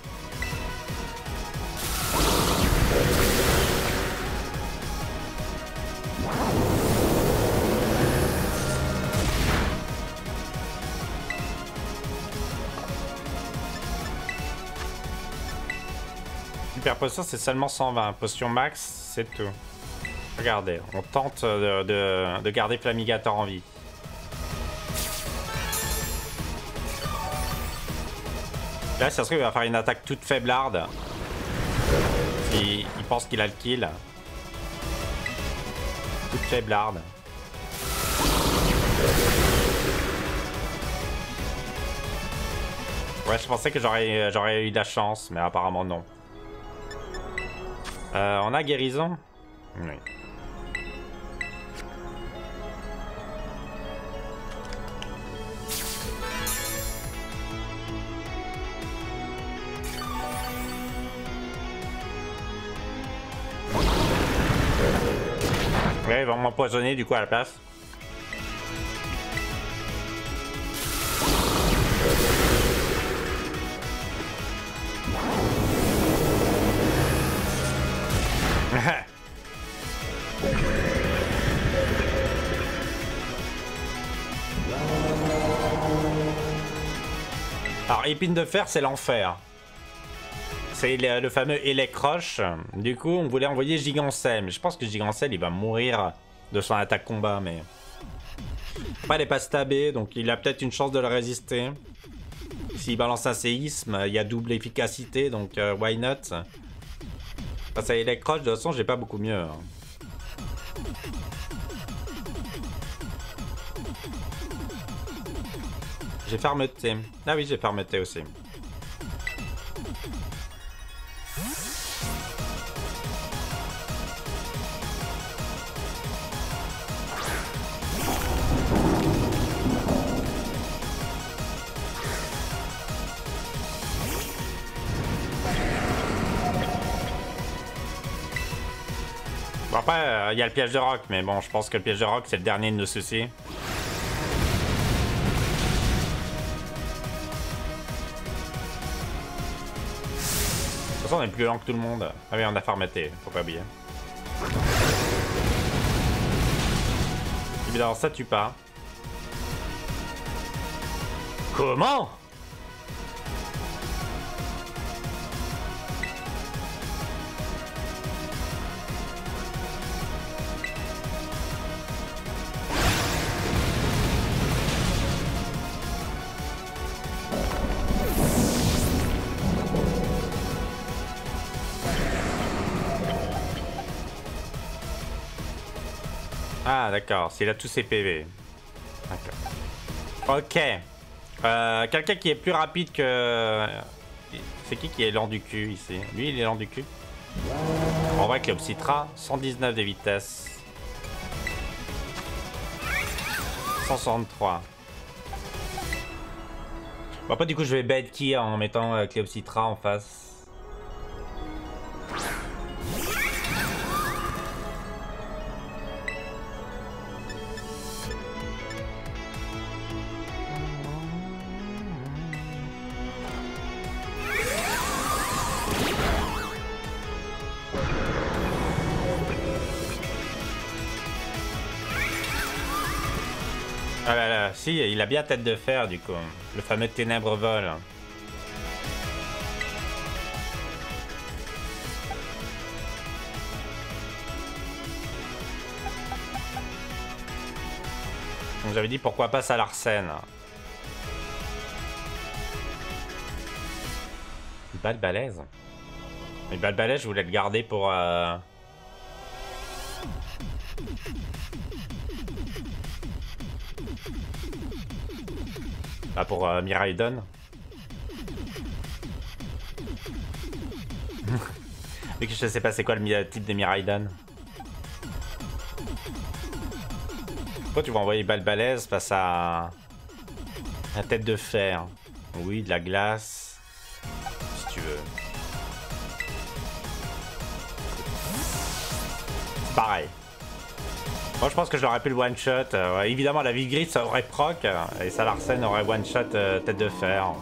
Super potion, c'est seulement 120. Potion max, c'est tout. Regardez, on tente de garder Flamigator en vie. Là, ça se trouve, il va faire une attaque toute faiblarde. Il pense qu'il a le kill. Toute faiblarde. Ouais, je pensais que j'aurais eu de la chance, mais apparemment non. On a guérison? Oui. Ouais, ils vont m'empoisonner du coup à la place. Alors, épine de fer, c'est l'enfer. C'est le fameux Elecroche. Du coup, on voulait envoyer Gigancel. Mais je pense que Gigancel, il va mourir de son attaque combat. Mais après, il n'est pas stabé, donc il a peut-être une chance de le résister. S'il balance un séisme, il y a double efficacité, donc why not? Face à Elecroche, de toute façon, j'ai pas beaucoup mieux. J'ai fermeté. Ah oui, j'ai fermeté aussi. Bon, après, il y a le piège de roc, mais bon, je pense que le piège de roc, c'est le dernier de nos soucis. De toute façon, on est plus lent que tout le monde. Ah oui, on a formaté, faut pas oublier. Évidemment, ça tue pas. Comment ? Ah d'accord, s'il a tous ses PV. D'accord. Ok. Quelqu'un qui est plus rapide que... C'est qui est lent du cul ici? Lui il est lent du cul. On voit que Cléopsitra, 119 de vitesse. 163. Bon après du coup je vais bait qui en mettant Cléopsitra en face. Ah là là, si, il a bien tête de fer du coup. Le fameux ténèbres vol. Donc j'avais dit pourquoi pas ça l'arsène. Balle balèze. Mais balle balèze, je voulais le garder pour... Bah pour Miraidon. Vu que je sais pas c'est quoi le type de Miraidon. Pourquoi tu vas envoyer balle balèze face à... la tête de fer? Oui, de la glace. Si tu veux. C'est pareil. Moi je pense que je l'aurais pu le one shot. Ouais, évidemment la vie grise ça aurait proc. Et ça Larsen aurait one shot tête de fer.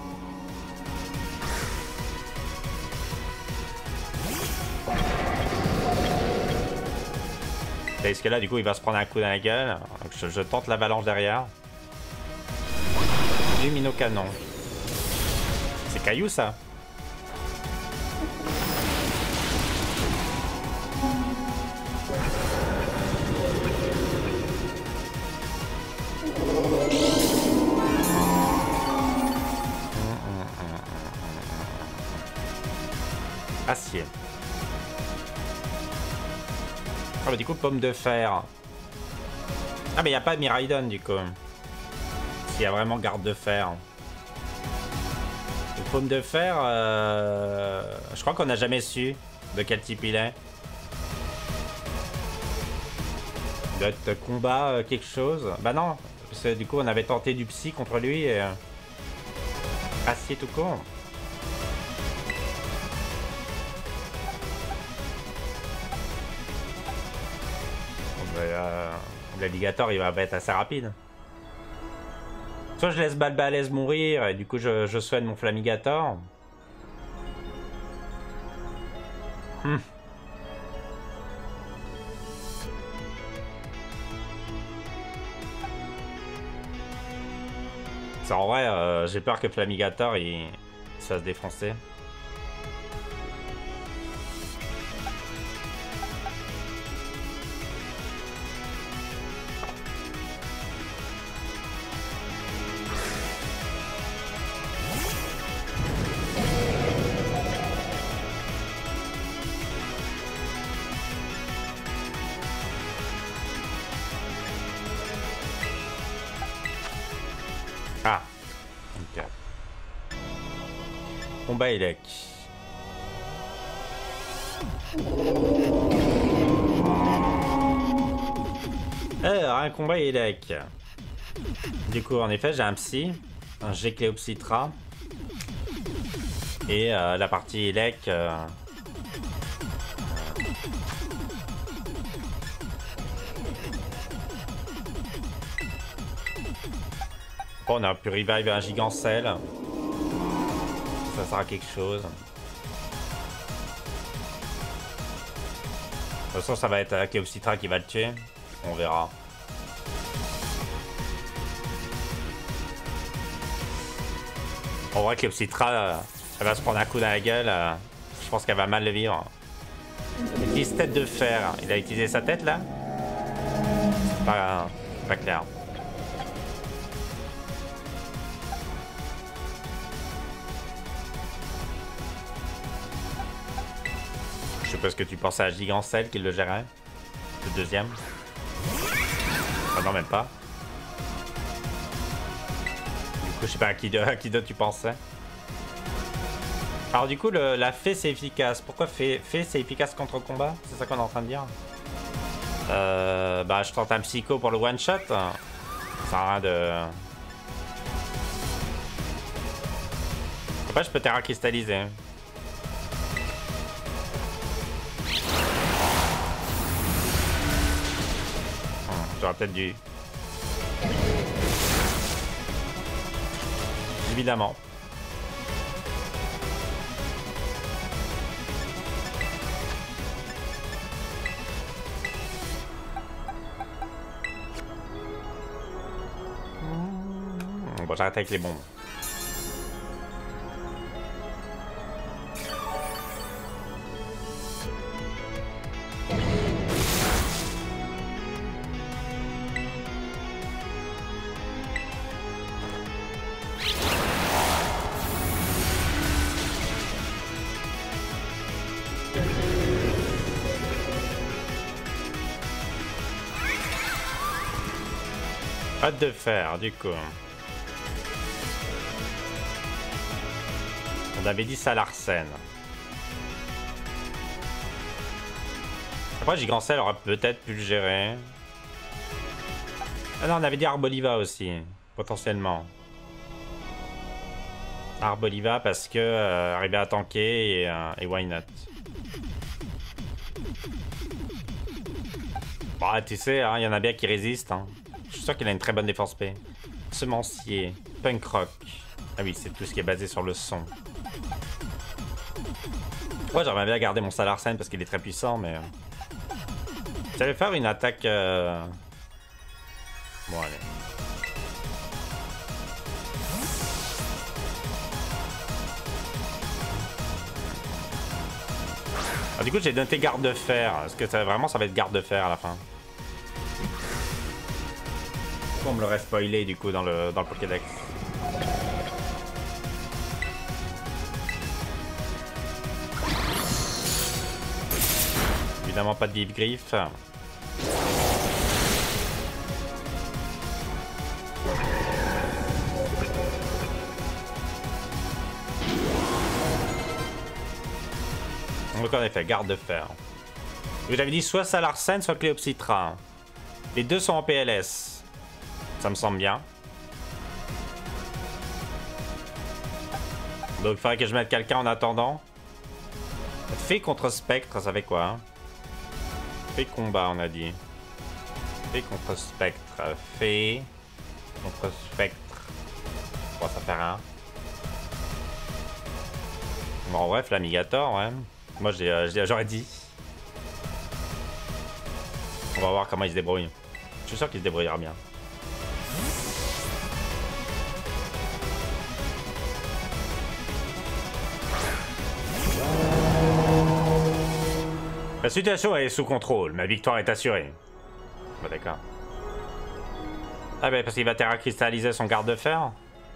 Est-ce que là du coup il va se prendre un coup dans la gueule. Donc, je tente l'avalanche derrière. Lumino canon. C'est caillou ça. Acier. Ah bah du coup pomme de fer. Ah mais y a pas de Miraidon du coup. S'il y a vraiment garde de fer. Le pomme de fer, je crois qu'on n'a jamais su de quel type il est. Il doit être combat quelque chose. Bah non, parce que du coup on avait tenté du psy contre lui et... acier tout court. L'alligator il va être assez rapide. Soit je laisse balle balèze mourir et du coup je soigne mon Flamigator. Ça, en vrai, j'ai peur que Flamigator il se fasse défoncer. Ah, ok. Combat élec. Alors, un combat élec. Du coup, en effet, j'ai un psy, un G-Cléopsitra. Et la partie élec. On a pu revive un Gigancel. Ça sera quelque chose. De toute façon, ça va être Cléopsitra qui va le tuer. On verra. En vrai, Cléopsitra, elle va se prendre un coup dans la gueule. Je pense qu'elle va mal le vivre. Il utilise tête de fer. Il a utilisé sa tête là? C'est pas clair. Je sais pas ce que tu pensais à Gigancel qui le gérait. Le deuxième. Ah non, même pas. Du coup, je sais pas à qui d'autre tu pensais. Alors du coup, la fée c'est efficace. Pourquoi fée c'est efficace contre le combat? C'est ça qu'on est en train de dire. Bah je tente un psycho pour le one shot. Ça sert à rien de... Après je peux terra cristalliser. J'aurais peut-être dû... Évidemment. Bon, j'arrête avec les bombes. Hâte de faire, du coup. On avait dit ça à Larsen. Après, Gigancel aurait peut-être pu le gérer. Ah non, on avait dit Arboliva aussi, potentiellement. Arboliva parce que arriver à tanker et why not. Bah, tu sais, il y en a bien qui résistent. Hein. Je suis sûr qu'il a une très bonne défense P. Semencier, punk rock. Ah oui, c'est tout ce qui est basé sur le son. Moi, j'aimerais bien garder mon Salarsen parce qu'il est très puissant, mais... J'allais faire une attaque... Bon, allez. Ah, du coup, j'ai noté garde de fer. Est-ce que ça, vraiment, ça va être garde de fer à la fin? On me l'aurait spoilé, du coup, dans le Pokédex. Évidemment, pas de vive griffe. Donc en effet, garde de fer. J'avais dit soit Salarsen, soit Cléopsitra. Les deux sont en PLS. Ça me semble bien. Donc il faudrait que je mette quelqu'un en attendant. Fée contre Spectre, ça fait quoi hein? Fée combat, on a dit. Fée contre Spectre. Fée contre Spectre. Bon, ça fait rien. Bon, en vrai, Flamigator, ouais. Moi, j'aurais dit. On va voir comment il se débrouille. Je suis sûr qu'il se débrouillera bien. La situation est sous contrôle. Ma victoire est assurée. Bon, d'accord. Ah ben, parce qu'il va terracristalliser son garde de fer.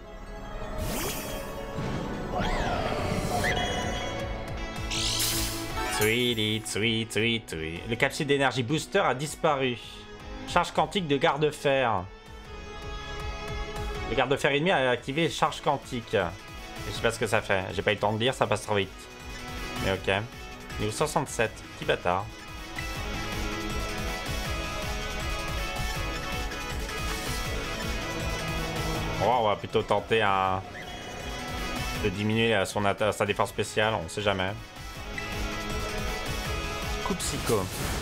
Le capsule d'énergie booster a disparu. Charge quantique de garde de fer. Le garde de fer ennemi a activé charge quantique. Je sais pas ce que ça fait. J'ai pas eu le temps de lire, ça passe trop vite. Mais ok. Niveau 67. Petit bâtard. Bon, on va plutôt tenter de diminuer sa défense spéciale. On sait jamais. Coup psycho.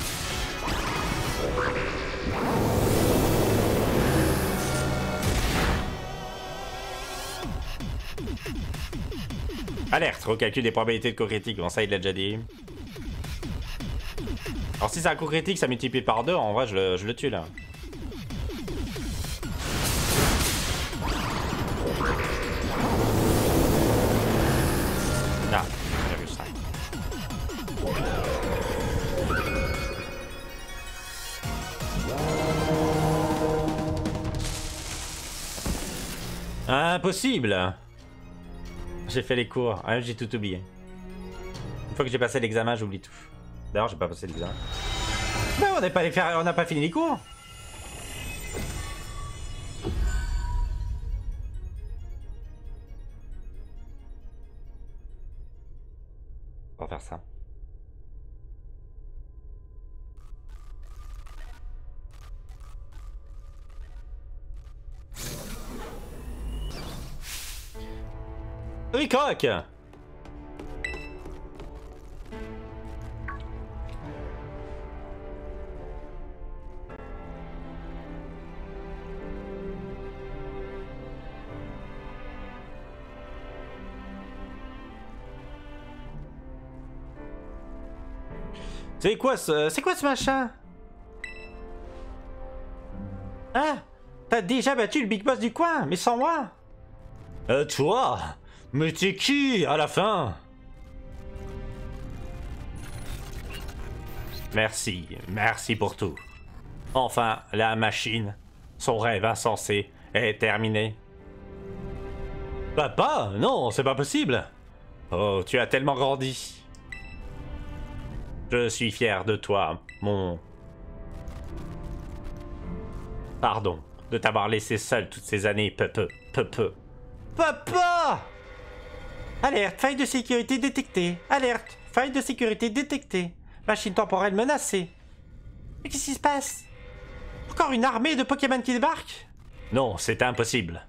Alerte, recalcul des probabilités de coup critique. Bon, ça, il l'a déjà dit. Alors, si c'est un coup critique, ça multiplie par 2. En vrai, je le tue là. Ah, j'ai vu ça. Impossible! J'ai fait les cours. Ah, j'ai tout oublié. Une fois que j'ai passé l'examen, j'oublie tout. D'ailleurs, j'ai pas passé l'examen. Mais on n'a pas fini les cours. On va faire ça. Oui, croque. C'est quoi ce machin? Ah, t'as déjà battu le big boss du coin, mais sans moi? Toi? Mais t'es qui à la fin? Merci pour tout. Enfin, la machine, son rêve insensé, est terminé. Papa, non, c'est pas possible. Oh, tu as tellement grandi. Je suis fier de toi, mon... Pardon, de t'avoir laissé seul toutes ces années, peu. Papa! Alerte, faille de sécurité détectée. Alerte, faille de sécurité détectée. Machine temporelle menacée. Mais qu'est-ce qui se passe? Encore une armée de Pokémon qui débarque? Non, c'est impossible.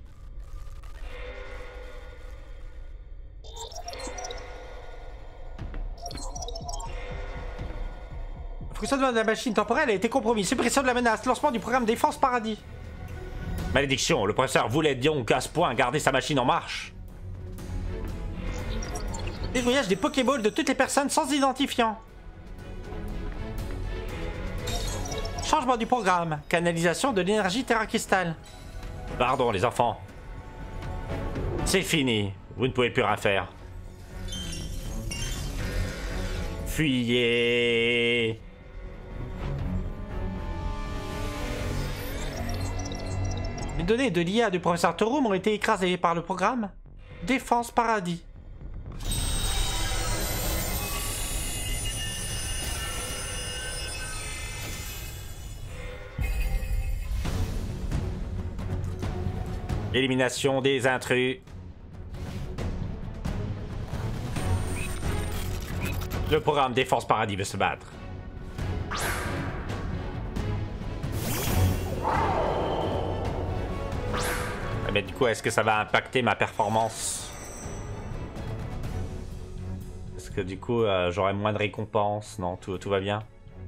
Le fonctionnement de la machine temporelle a été compromis. Suppression de la menace. Lancement du programme Défense Paradis. Malédiction, le professeur voulait donc à ce point garder sa machine en marche. Déverrouillage des Pokéballs de toutes les personnes sans identifiant. Changement du programme. Canalisation de l'énergie Terra Cristal. Pardon, les enfants. C'est fini. Vous ne pouvez plus rien faire. Fuyez. Les données de l'IA du professeur Torum ont été écrasées par le programme Défense Paradis. Élimination des intrus. Le programme Défense Paradis veut se battre. Mais du coup, est-ce que ça va impacter ma performance? Est-ce que du coup, j'aurai moins de récompenses? Non, tout va bien.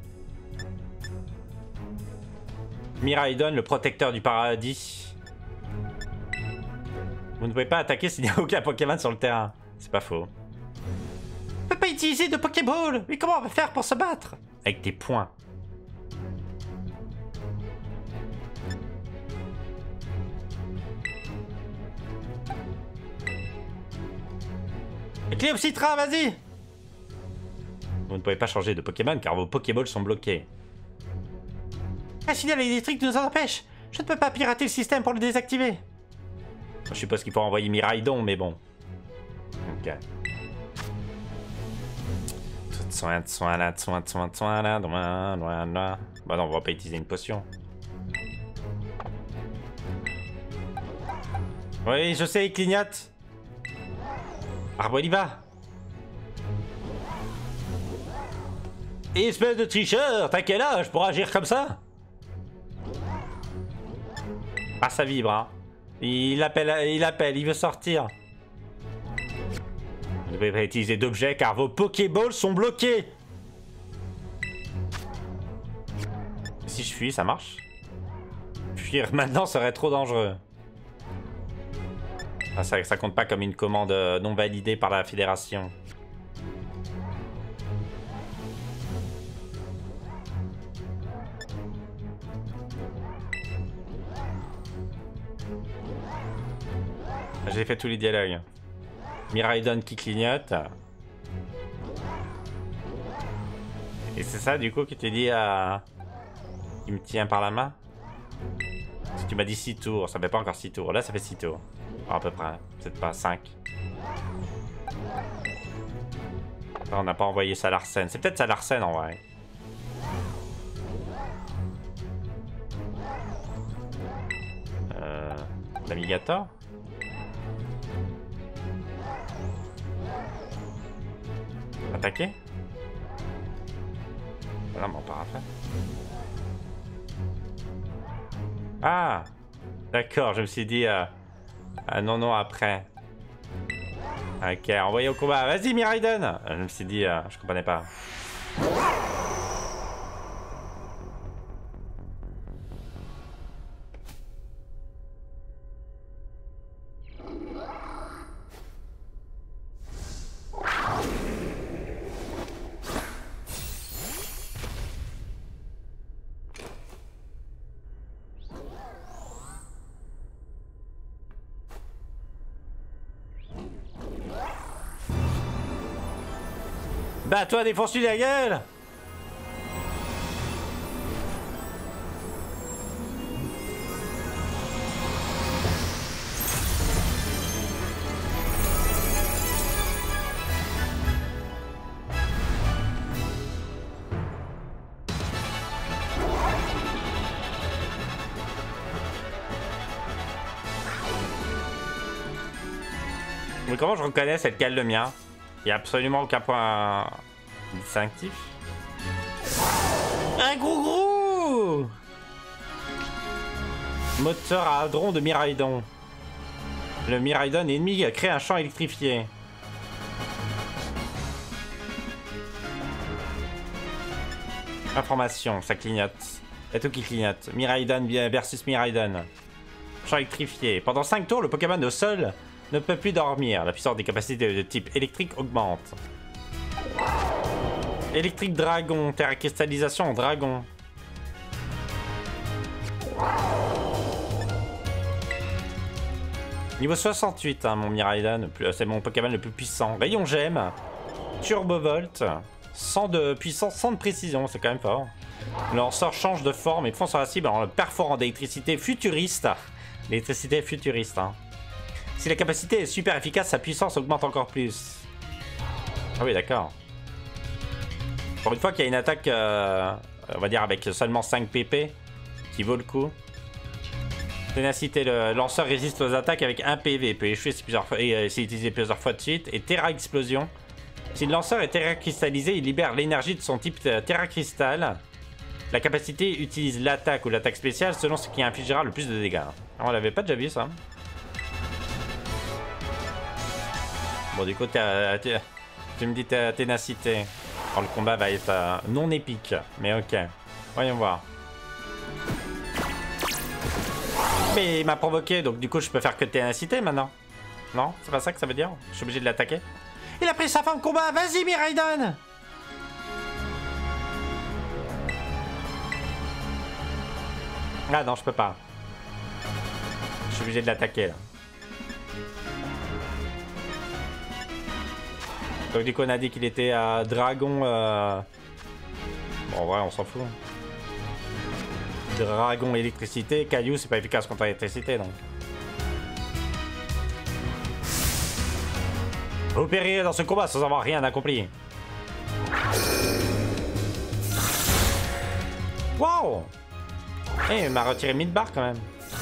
Miraidon, le protecteur du paradis. Vous ne pouvez pas attaquer s'il n'y a aucun Pokémon sur le terrain. C'est pas faux. On peut pas utiliser de Pokéball. Mais comment on va faire pour se battre? Avec tes points. Cléopsitra, vas-y! Vous ne pouvez pas changer de Pokémon car vos Pokéballs sont bloqués. Un signal électrique nous en empêche. Je ne peux pas pirater le système pour le désactiver. Je suppose qu'il faut envoyer Miraidon, mais bon. Ok. Bah non, on va pas utiliser une potion. Oui, je sais, il clignote. Arboliva. Espèce de tricheur, t'as quel âge pour agir comme ça? Ah, ça vibre, hein. Il appelle, il veut sortir. Vous ne pouvez pas utiliser d'objets car vos Pokéballs sont bloqués. Si je fuis, ça marche? Fuir maintenant serait trop dangereux. Ah, ça compte pas comme une commande non validée par la fédération. J'ai fait tous les dialogues. Miraidon qui clignote. Et c'est ça du coup qui te dit à... qui me tient par la main? Parce que tu m'as dit 6 tours, ça fait pas encore 6 tours. Là ça fait 6 tours. À peu près, peut-être pas 5. On n'a pas envoyé ça à Larsen. C'est peut-être ça Larsen en vrai. L'Amigator? Attaquer? Non, mon parapet. Ah! D'accord, je me suis dit... Ah non, après. Ok, envoyé au combat. Vas-y, Miraidon! Je me suis dit, je comprenais pas. Bah toi, défonce-lui la gueule! Mais comment je reconnais c'est lequel le mien? Il n'y a absolument aucun point distinctif. Un gros. Moteur à hadron de Miraidon. Le Miraidon ennemi crée un champ électrifié. Information, ça clignote. Il y a tout qui clignote. Miraidon versus Miraidon. Champ électrifié. Pendant 5 tours, le Pokémon au sol ne peut plus dormir. La puissance des capacités de type électrique augmente. Électrique dragon. Terre cristallisation en dragon. Niveau 68, hein, mon Miraidon. C'est mon Pokémon le plus puissant. Rayon gemme. Turbovolt. 100 de puissance, 100 de précision. C'est quand même fort. Le lanceur change de forme et fonce sur la cible en le perforant d'électricité futuriste. L'électricité futuriste. Hein. Si la capacité est super efficace, sa puissance augmente encore plus. Ah oui, d'accord. Pour une fois qu'il y a une attaque, on va dire avec seulement 5 PP, qui vaut le coup. Ténacité, le lanceur résiste aux attaques avec 1 PV, peut échouer plusieurs fois, et c'est utilisé plusieurs fois de suite. Et Terra Explosion. Si le lanceur est Terra cristallisé, il libère l'énergie de son type Terra Cristal. La capacité utilise l'attaque ou l'attaque spéciale selon ce qui infligera le plus de dégâts. On l'avait pas déjà vu ça. Bon, du coup, tu me dis ta ténacité. Alors, le combat va être non épique, mais ok. Voyons voir. Mais il m'a provoqué, donc du coup, je peux faire que ténacité maintenant. Non, c'est pas ça que ça veut dire? Je suis obligé de l'attaquer. Il a pris sa fin de combat. Vas-y, Miraidon. Ah non, je peux pas. Je suis obligé de l'attaquer là. Donc du coup on a dit qu'il était à dragon. Bon en vrai on s'en fout. Dragon électricité, caillou c'est pas efficace contre l'électricité donc. Vous périrez dans ce combat sans avoir rien accompli. Wow. Eh, il m'a retiré 1000 barres quand même.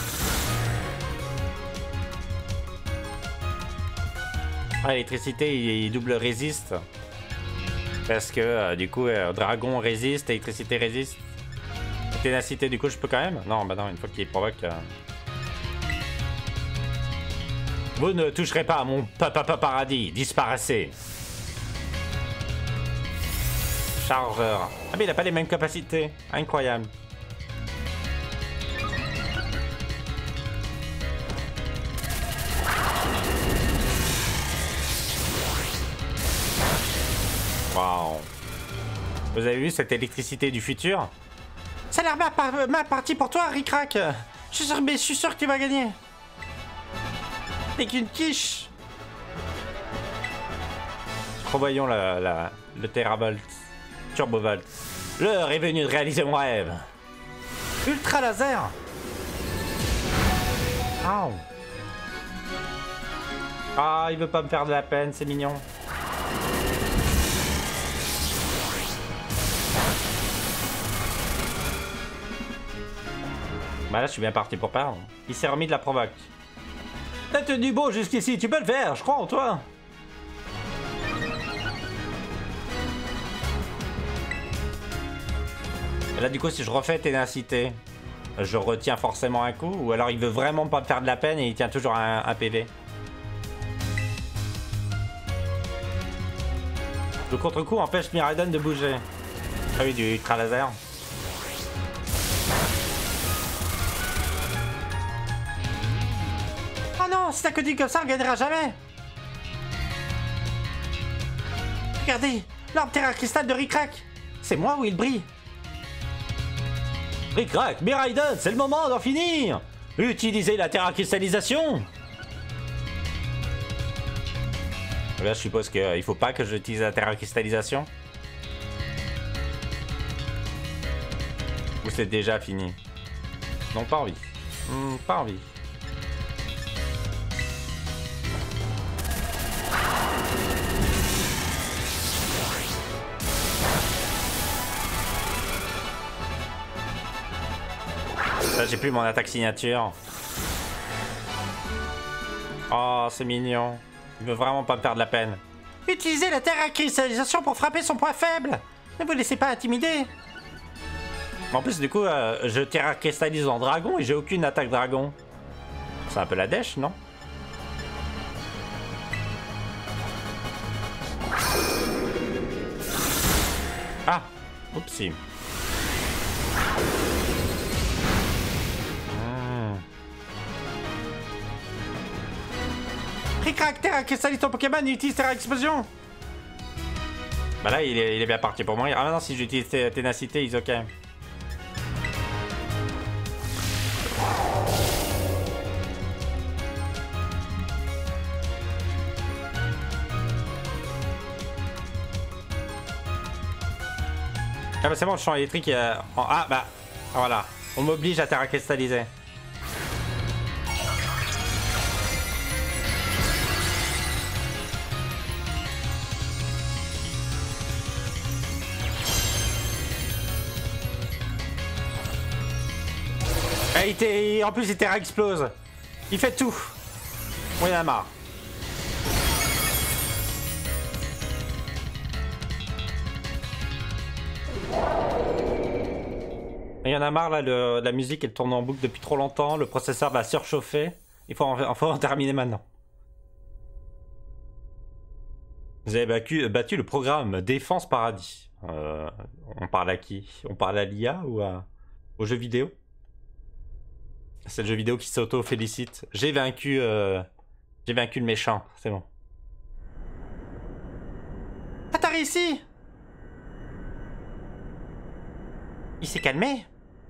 Ah, l'électricité, il double résiste. Parce que du coup, dragon résiste, électricité résiste. Ténacité, du coup, je peux quand même? Non, bah non, une fois qu'il provoque. Vous ne toucherez pas à mon paradis, disparaissez. Chargeur. Ah, mais il a pas les mêmes capacités. Incroyable. Wow. Vous avez vu cette électricité du futur? Ça a l'air ma partie pour toi, Ricrac. Je suis sûr que tu vas gagner. T'es qu'une quiche. Revoyons le Terravolt. Turbovolt. L'heure est venue de réaliser mon rêve. Ultra laser. Oh. Ah, il veut pas me faire de la peine, c'est mignon. Bah là, je suis bien parti pour perdre. Il s'est remis de la provoque. T'as tenu beau jusqu'ici, tu peux le faire, je crois en toi. Et là, du coup, si je refais ténacité, je retiens forcément un coup, ou alors il veut vraiment pas me faire de la peine et il tient toujours un PV. Le contre-coup empêche Miraidon de bouger. Ah oui, du ultra laser. Oh non, si t'as que dit comme ça, on gagnera jamais. Regardez, l'orbe Terra Cristal de Ricrac. C'est moi où il brille. Ricrac, Miraidon, c'est le moment d'en finir. Utilisez la Terra Cristallisation. Là, je suppose qu'il faut pas que j'utilise la Terra Cristallisation. Ou c'est déjà fini? Non, pas envie. Pas envie. Là, j'ai plus mon attaque signature. Oh, c'est mignon. Il veut vraiment pas me faire de la peine. Utilisez la terra-cristallisation pour frapper son point faible. Ne vous laissez pas intimider. En plus, du coup, je terra-cristallise en dragon et j'ai aucune attaque dragon. C'est un peu la dèche, non? Ah! Oupsie. Ric-rac, terra-cristallise ton Pokémon et utilise terra-explosion. Bah là, il est bien parti pour mourir. Ah non, si j'utilise ténacité, il est ok. Ah bah c'est bon, le champ électrique ah bah voilà, on m'oblige à terra cristalliser. En plus il terra explose. Il fait tout. On en a marre. Il y en a marre là, la musique elle tourne en boucle depuis trop longtemps, le processeur va surchauffer. Il faut en terminer maintenant. Vous avez battu le programme Défense Paradis. On parle à qui? On parle à l'IA ou au jeu vidéo? C'est le jeu vidéo qui s'auto-félicite. J'ai vaincu le méchant, c'est bon. Ah, t'as réussi! Il s'est calmé?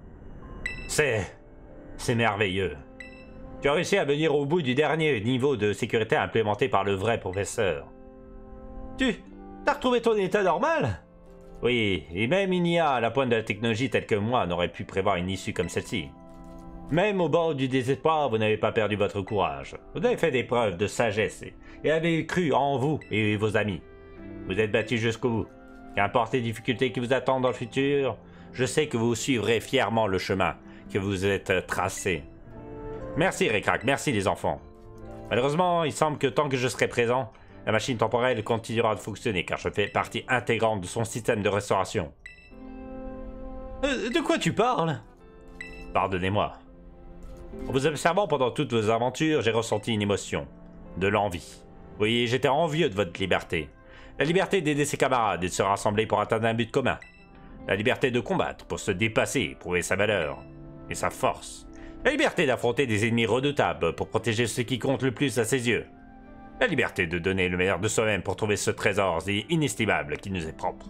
C'est merveilleux. Tu as réussi à venir au bout du dernier niveau de sécurité implémenté par le vrai professeur. T'as retrouvé ton état normal? Oui, et même une IA à la pointe de la technologie telle que moi n'aurait pu prévoir une issue comme celle-ci. Même au bord du désespoir, vous n'avez pas perdu votre courage. Vous avez fait des preuves de sagesse et avez cru en vous et vos amis. Vous êtes battus jusqu'au bout. Qu'importe les difficultés qui vous attendent dans le futur, je sais que vous suivrez fièrement le chemin que vous êtes tracé. Merci Ric-rac, merci les enfants. Malheureusement, il semble que tant que je serai présent, la machine temporelle continuera de fonctionner car je fais partie intégrante de son système de restauration. De quoi tu parles? Pardonnez-moi. En vous observant pendant toutes vos aventures, j'ai ressenti une émotion. De l'envie. Oui, j'étais envieux de votre liberté. La liberté d'aider ses camarades et de se rassembler pour atteindre un but commun. La liberté de combattre pour se dépasser, prouver sa valeur et sa force. La liberté d'affronter des ennemis redoutables pour protéger ce qui compte le plus à ses yeux. La liberté de donner le meilleur de soi-même pour trouver ce trésor inestimable qui nous est propre.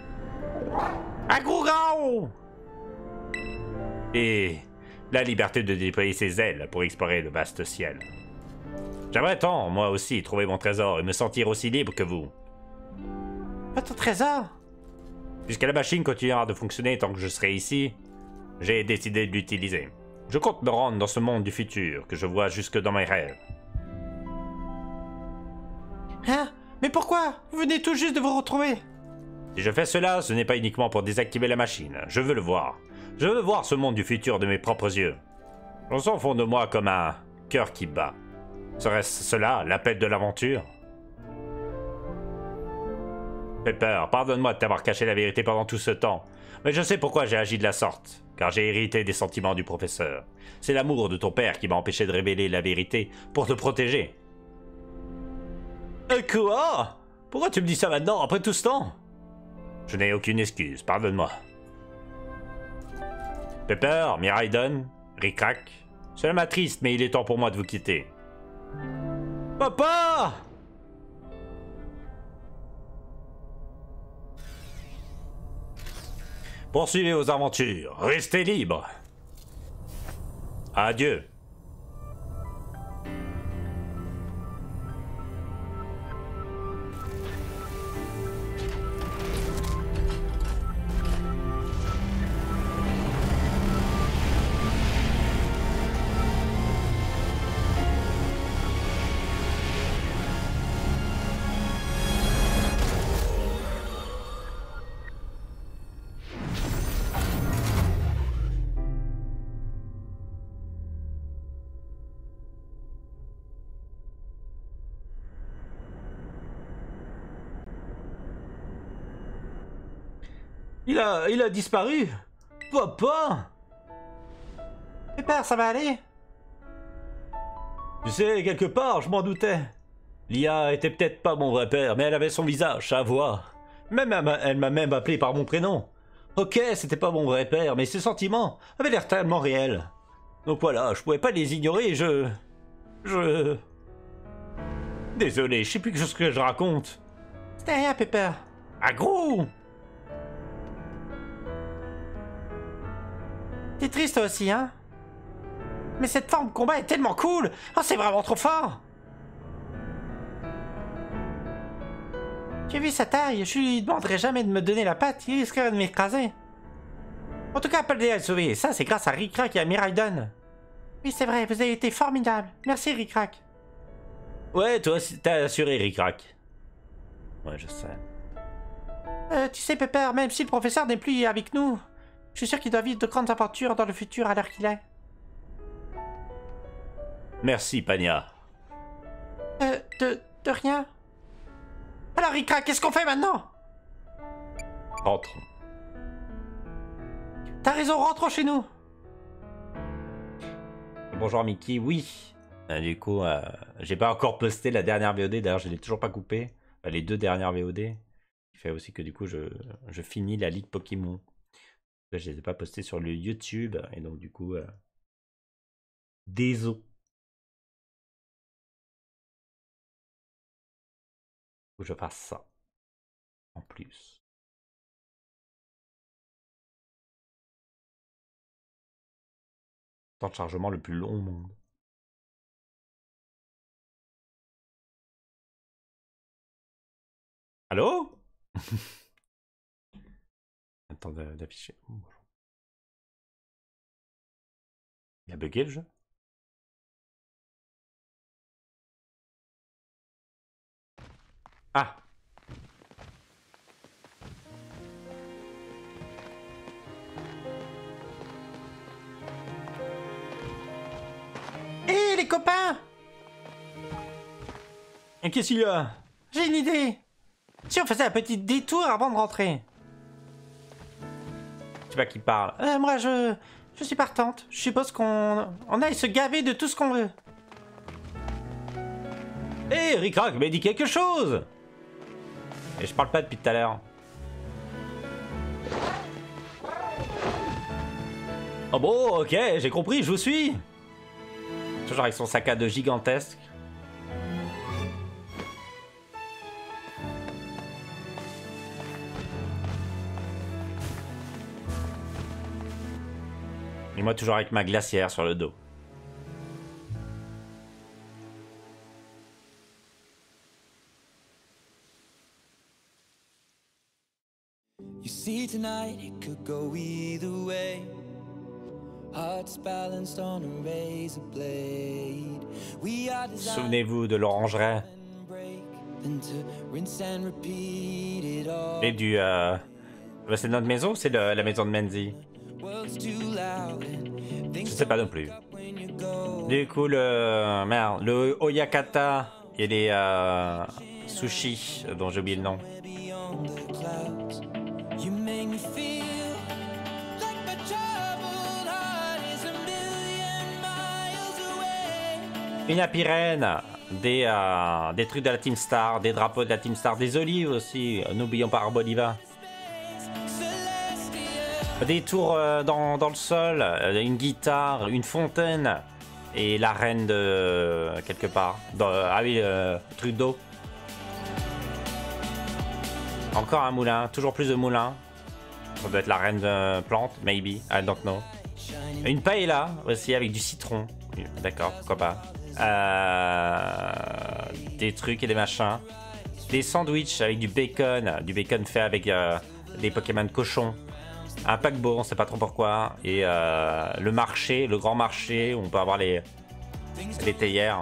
Agrougan! Et la liberté de déployer ses ailes pour explorer le vaste ciel. J'aimerais tant, moi aussi, trouver mon trésor et me sentir aussi libre que vous. Votre trésor? Puisque la machine continuera de fonctionner tant que je serai ici, j'ai décidé de l'utiliser. Je compte me rendre dans ce monde du futur que je vois jusque dans mes rêves. Hein? Mais pourquoi? Vous venez tout juste de vous retrouver. Si je fais cela, ce n'est pas uniquement pour désactiver la machine. Je veux le voir. Je veux voir ce monde du futur de mes propres yeux. Je sens au fond de moi comme un cœur qui bat. Serait-ce cela, l'appel de l'aventure? Pepper, pardonne-moi de t'avoir caché la vérité pendant tout ce temps. Mais je sais pourquoi j'ai agi de la sorte. Car j'ai hérité des sentiments du professeur. C'est l'amour de ton père qui m'a empêché de révéler la vérité pour te protéger. Quoi? Pourquoi tu me dis ça maintenant, après tout ce temps? Je n'ai aucune excuse, pardonne-moi. Pepper, Miraidon, Ric-rac, cela m'attriste, mais il est temps pour moi de vous quitter. Papa! Poursuivez vos aventures, restez libres. Adieu. Il a disparu. Papa. Pepper, ça va aller? Tu sais, quelque part, je m'en doutais. L'IA était peut-être pas mon vrai père, mais elle avait son visage, sa voix. Même elle m'a même appelé par mon prénom. Ok, c'était pas mon vrai père, mais ses sentiments avaient l'air tellement réels. Donc voilà, je pouvais pas les ignorer et je... Désolé, je sais plus ce que je raconte. C'était rien, Pepper. Ah gros! T'es triste toi aussi, hein? Mais cette forme de combat est tellement cool! Oh, c'est vraiment trop fort! J'ai vu sa taille, je lui demanderai jamais de me donner la patte, il risquerait de m'écraser. En tout cas, Paul à le sauver, et ça c'est grâce à Rick Rack et à Mirai Dunn. Oui, c'est vrai, vous avez été formidable. Merci, Rick Rack. Ouais, toi aussi, t'as assuré, Rick Rack. Ouais, je sais. Tu sais, Pepper, même si le professeur n'est plus avec nous, je suis sûr qu'il doit vivre de grandes aventures dans le futur à l'heure qu'il est. Merci, Pania. De rien. Alors, Rick Rack, qu'est-ce qu'on fait maintenant? Rentrons. T'as raison, rentrons chez nous. Bonjour, Mickey, oui. Du coup, j'ai pas encore posté la dernière VOD, d'ailleurs, je l'ai toujours pas coupé. Les 2 dernières VOD. Qui fait aussi que du coup, je finis la Ligue Pokémon. Là, je les ai pas postés sur le YouTube, et donc du coup, désolé. Faut que je fasse ça. En plus. Temps de chargement le plus long au monde. Allô? Attends d'afficher. Il a bugué le jeu? Ah! Hé, les copains! Et qu'est-ce qu'il y a? J'ai une idée. Si on faisait un petit détour avant de rentrer. Je sais pas qui parle. Moi, je suis partante. Je suppose qu'on aille se gaver de tout ce qu'on veut. Hé, Rick Rack, mais dis quelque chose! Et je parle pas depuis tout à l'heure. Oh bon, ok, j'ai compris, je vous suis. Toujours avec son sac à dos gigantesque. Et moi toujours avec ma glacière sur le dos. You see tonight it could go either way. Hearts balanced on a razor blade. We are designed Souvenez-vous de l'orangerie. and break, then to rinse and repeat it all. Et du... C'est notre maison ou c'est la maison de Menzi? World's too loud and Je things sais pas non plus. when you go. Du coup, le Oyakata et les sushis, dont j'ai oublié le nom. Beyond the clouds, you make me feel like my troubled heart is a million miles away. Une apirène, des trucs de la Team Star, des drapeaux de la Team Star, des olives aussi, n'oublions pas Arboliva. Des tours dans le sol, une guitare, une fontaine et la reine de quelque part. Ah oui, truc d'eau. Encore un moulin, toujours plus de moulins. Ça doit être la reine de plante, maybe, I don't know. Une paella aussi avec du citron. D'accord, pourquoi pas. Des trucs et des machins. Des sandwichs avec du bacon fait avec des Pokémon cochons. Un paquebot, on sait pas trop pourquoi. Et le marché, le grand marché où on peut avoir les théières.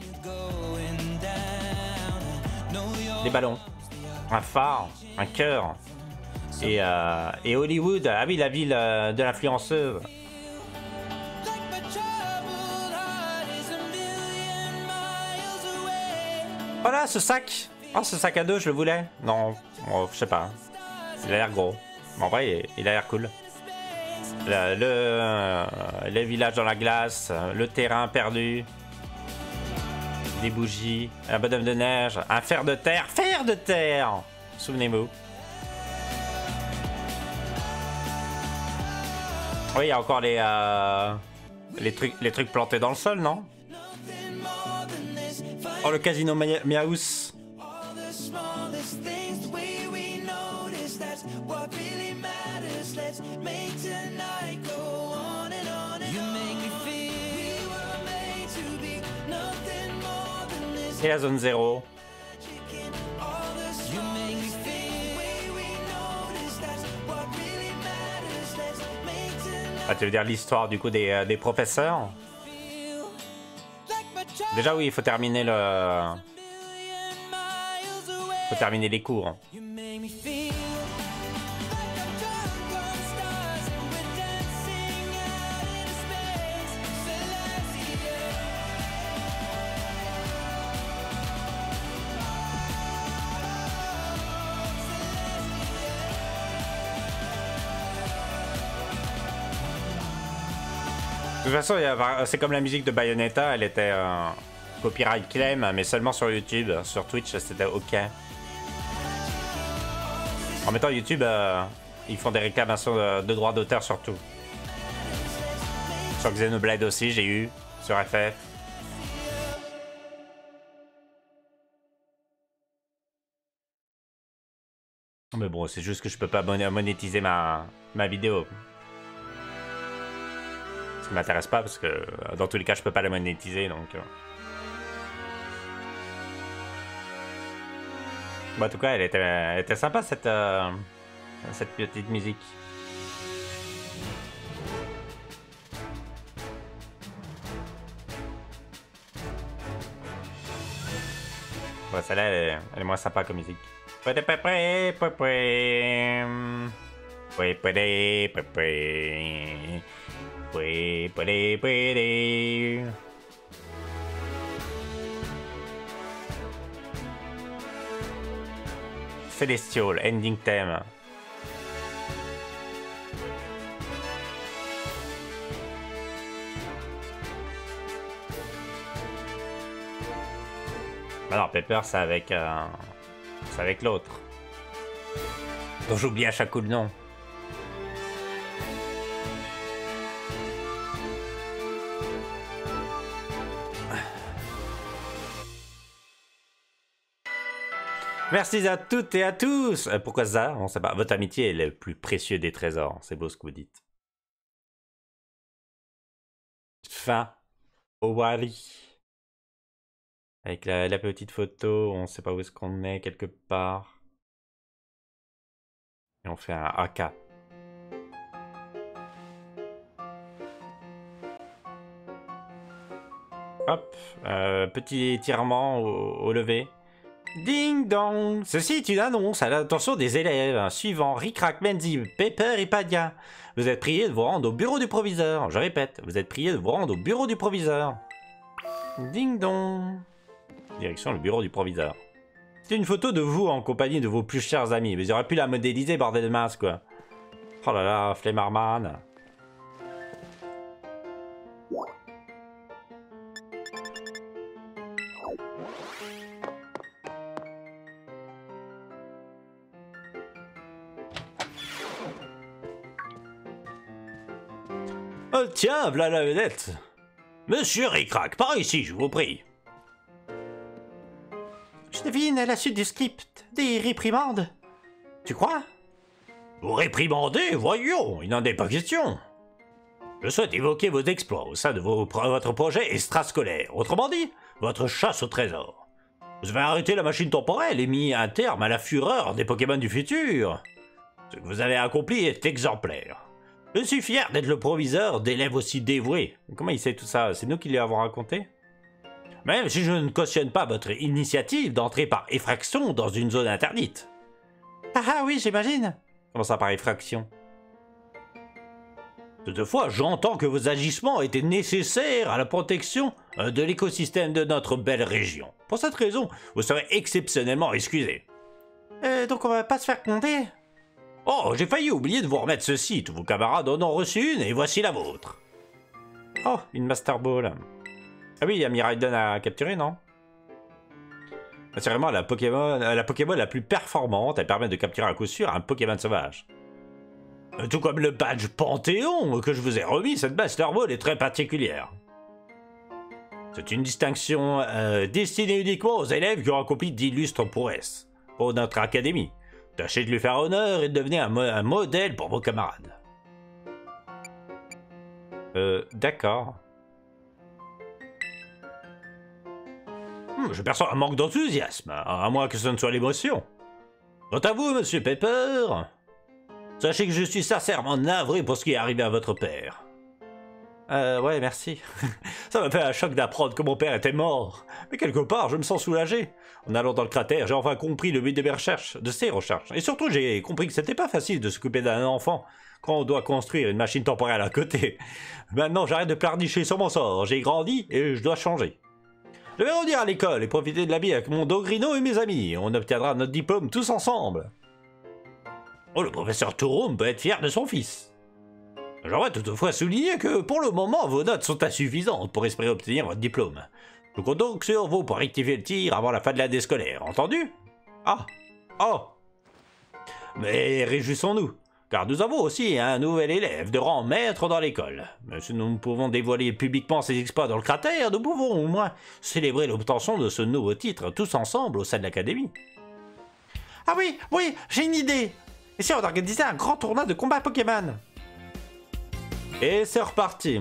Des ballons. Un phare, un cœur. Et Hollywood, ah oui, la ville de l'influenceuse. Voilà ce sac. Oh, ce sac à dos, je le voulais. Non, oh, je sais pas. Il a l'air gros. En vrai, il a l'air cool. Les villages dans la glace, le terrain perdu, des bougies, un bonhomme de neige, un fer de terre. Fer de terre! Souvenez-vous. Oui, il y a encore les trucs plantés dans le sol, non? Oh, le casino Miaus. Et la zone 0. Ah, tu veux dire l'histoire du coup des professeurs? Déjà oui, il faut terminer faut terminer les cours. De toute façon, c'est comme la musique de Bayonetta, elle était copyright claim, mais seulement sur YouTube. Sur Twitch, c'était ok. En même temps, YouTube, ils font des réclamations de droits d'auteur sur tout. Sur Xenoblade aussi, j'ai eu, sur FF. Mais bon, c'est juste que je peux pas monétiser ma vidéo. Ça m'intéresse pas parce que dans tous les cas je peux pas la monétiser donc. Bon, en tout cas elle était sympa cette petite musique. Ouais, celle-là elle est moins sympa comme musique. Celestial, ending theme. Bah non, Pepper c'est avec l'autre. Dont j'oublie à chaque coup le nom. Merci à toutes et à tous. Pourquoi ça? On sait pas. Votre amitié est le plus précieux des trésors. C'est beau ce que vous dites. Fin. Owari. Avec la petite photo, on sait pas où est-ce qu'on est, quelque part. Et on fait un AK. Hop. Petit étirement au lever. Ding dong! Ceci est une annonce à l'attention des élèves. Suivant Rickrack, Menzi, Pepper et Padia. Vous êtes priés de vous rendre au bureau du proviseur. Je répète, vous êtes priés de vous rendre au bureau du proviseur. Ding dong! Direction le bureau du proviseur. C'est une photo de vous en compagnie de vos plus chers amis. Mais j'aurais pu la modéliser, bordel de masse, quoi. Oh là là, Flemmarman. Oh tiens, voilà la vedette. Monsieur Rickrack, par ici, je vous prie. Je devine à la suite du script des réprimandes. Tu crois? Vous réprimandez? Voyons, il n'en est pas question. Je souhaite évoquer vos exploits au sein de votre projet extrascolaire. Autrement dit, votre chasse au trésor. Vous avez arrêté la machine temporelle et mis un terme à la fureur des Pokémon du futur. Ce que vous avez accompli est exemplaire. Je suis fier d'être le proviseur d'élèves aussi dévoués. Comment il sait tout ça? C'est nous qui lui avons raconté? Même si je ne cautionne pas votre initiative d'entrer par effraction dans une zone interdite. Ah oui, j'imagine. Comment ça par effraction? Toutefois, j'entends que vos agissements étaient nécessaires à la protection de l'écosystème de notre belle région. Pour cette raison, vous serez exceptionnellement excusé. Donc on va pas se faire compter? Oh, j'ai failli oublier de vous remettre ceci. Tous vos camarades en ont reçu une et voici la vôtre. Oh, une Master Ball. Ah oui, il y a Miraidon à capturer, non? C'est vraiment la Pokémon la plus performante. Elle permet de capturer à coup sûr un Pokémon sauvage. Tout comme le badge Panthéon que je vous ai remis, cette Master Ball est très particulière. C'est une distinction destinée uniquement aux élèves qui ont accompli d'illustres prouesses pour notre académie. Tâchez de lui faire honneur et de devenir un modèle pour vos camarades. D'accord. Je perçois un manque d'enthousiasme, à moins que ce ne soit l'émotion. Quant à vous, monsieur Pepper, sachez que je suis sincèrement navré pour ce qui est arrivé à votre père. Ouais, merci. Ça m'a fait un choc d'apprendre que mon père était mort. Mais quelque part, je me sens soulagé. En allant dans le cratère, j'ai enfin compris le but de mes recherches, de ses recherches. Et surtout, j'ai compris que c'était pas facile de s'occuper d'un enfant quand on doit construire une machine temporelle à côté. Maintenant, j'arrête de pleurnicher sur mon sort. J'ai grandi et je dois changer. Je vais revenir à l'école et profiter de la vie avec mon Dogrino et mes amis. On obtiendra notre diplôme tous ensemble. Oh, le professeur Touroum peut être fier de son fils. J'aurais toutefois souligné que, pour le moment, vos notes sont insuffisantes pour espérer obtenir votre diplôme. Je compte donc sur vous pour rectifier le tir avant la fin de l'année scolaire, entendu? Ah! Oh! Mais réjouissons-nous, car nous avons aussi un nouvel élève de rang maître dans l'école. Mais si nous pouvons dévoiler publiquement ses exploits dans le cratère, nous pouvons au moins célébrer l'obtention de ce nouveau titre tous ensemble au sein de l'académie. Ah oui, j'ai une idée. Et si on organisait un grand tournoi de combat Pokémon? Et c'est reparti.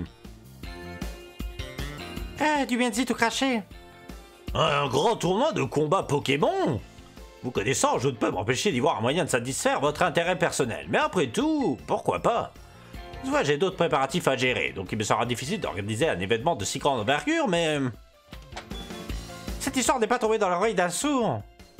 Du bien dit tout craché. Un grand tournoi de combat Pokémon? Vous connaissant, je ne peux m'empêcher d'y voir un moyen de satisfaire votre intérêt personnel. Mais après tout, pourquoi pas? Tu vois, j'ai d'autres préparatifs à gérer, donc il me sera difficile d'organiser un événement de si grande envergure, mais... Cette histoire n'est pas tombée dans l'oreille d'un sourd.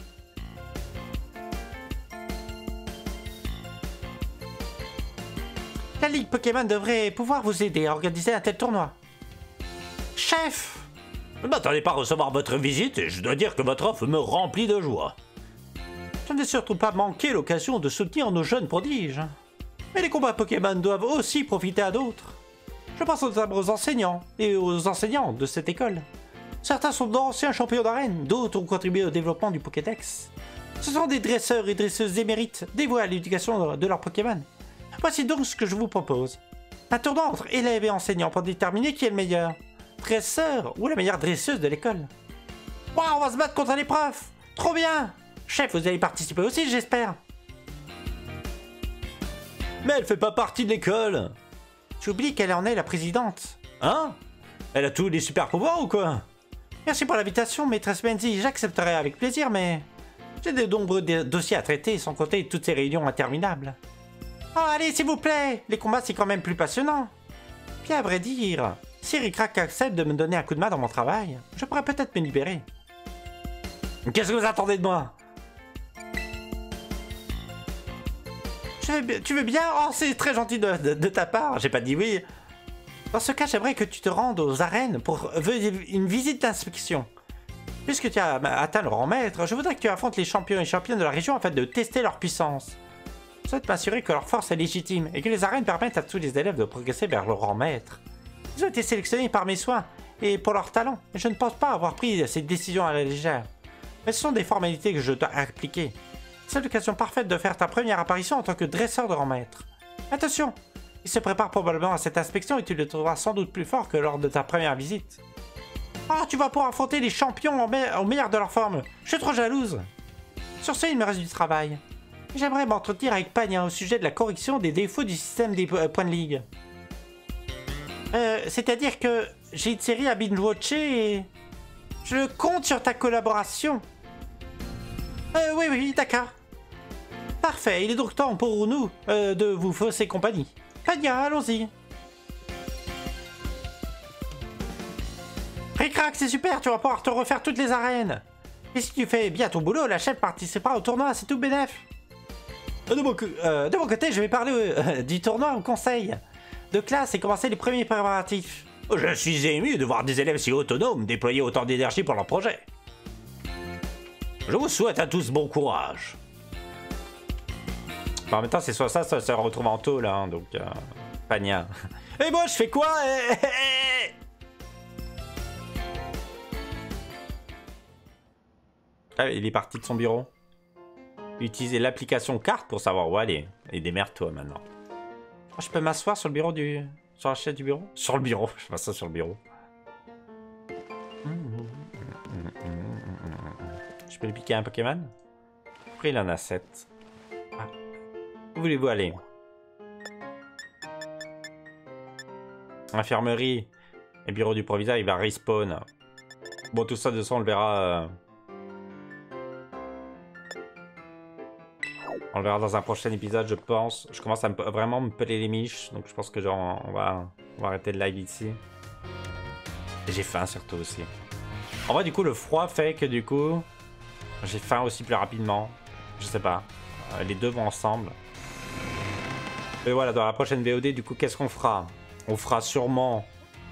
La Ligue Pokémon devrait pouvoir vous aider à organiser un tel tournoi. Chef! Ne m'attendez pas à recevoir votre visite et je dois dire que votre offre me remplit de joie. Je ne vais surtout pas manquer l'occasion de soutenir nos jeunes prodiges. Mais les combats Pokémon doivent aussi profiter à d'autres. Je pense notamment aux enseignants et aux enseignantes de cette école. Certains sont d'anciens champions d'arène, d'autres ont contribué au développement du Pokédex. Ce sont des dresseurs et dresseuses émérites dévoués à l'éducation de leurs Pokémon. Voici donc ce que je vous propose. Un tournoi entre élèves et enseignants pour déterminer qui est le meilleur dresseur ou la meilleure dresseuse de l'école. Waouh, on va se battre contre les profs! Trop bien! Chef, vous allez participer aussi, j'espère. Mais elle fait pas partie de l'école. J'oublie qu'elle en est la présidente. Hein? Elle a tous les super pouvoirs ou quoi? Merci pour l'invitation, maîtresse Menzi. J'accepterai avec plaisir, mais j'ai de nombreux dossiers à traiter, sans compter toutes ces réunions interminables. Oh, allez, s'il vous plaît! Les combats, c'est quand même plus passionnant. Puis à vrai dire, si Ricrac accepte de me donner un coup de main dans mon travail, je pourrais peut-être me libérer. Qu'est-ce que vous attendez de moi? Tu veux bien? Oh, c'est très gentil de ta part, j'ai pas dit oui. Dans ce cas, j'aimerais que tu te rendes aux arènes pour une visite d'inspection. Puisque tu as atteint le rang maître, je voudrais que tu affrontes les champions et championnes de la région afin de tester leur puissance. Je souhaite m'assurer que leur force est légitime et que les arènes permettent à tous les élèves de progresser vers le rang maître. Ils ont été sélectionnés par mes soins et pour leur talent, et je ne pense pas avoir pris ces décisions à la légère. Mais ce sont des formalités que je dois appliquer. C'est l'occasion parfaite de faire ta première apparition en tant que dresseur de rang maître. Attention, il se prépare probablement à cette inspection et tu le trouveras sans doute plus fort que lors de ta première visite. Ah, tu vas pouvoir affronter les champions au meilleur de leur forme. Je suis trop jalouse. Sur ce, il me reste du travail. J'aimerais m'entretenir avec Pagna au sujet de la correction des défauts du système des points de ligue. C'est-à-dire que j'ai une série à binge-watcher et... Je compte sur ta collaboration. Oui, d'accord. Parfait, il est donc temps pour nous de vous fausser compagnie. Pagna, allons-y. Ricrac, c'est super, tu vas pouvoir te refaire toutes les arènes. Et si tu fais bien ton boulot, la chef participera au tournoi, c'est tout bénef. De mon côté, je vais parler du tournoi au conseil de classe et commencer les premiers préparatifs. Je suis ému de voir des élèves si autonomes déployer autant d'énergie pour leur projet. Je vous souhaite à tous bon courage. En même temps, c'est soit ça se retrouve en taux, là, hein, donc... pas nia. Et moi, je fais quoi? Ah, il est parti de son bureau. Utilisez l'application carte pour savoir où aller. Et démerde-toi, maintenant. Oh, je peux m'asseoir sur le bureau du... Sur la chaise du bureau? Sur le bureau. Je m'assois sur le bureau. Je peux lui piquer un Pokémon? Après, il en a 7. Ah. Où voulez-vous aller? Infirmerie. Et bureau du proviseur, il va respawn. Bon, tout ça, de toute façon, on le verra... On le verra dans un prochain épisode, je pense. Je commence à vraiment me peler les miches. Donc, je pense que genre, on va arrêter le live ici. Et j'ai faim, surtout, aussi. En vrai, du coup, le froid fait que, du coup... J'ai faim aussi plus rapidement. Je sais pas. Les deux vont ensemble. Et voilà, dans la prochaine VOD, du coup, qu'est-ce qu'on fera? On fera sûrement...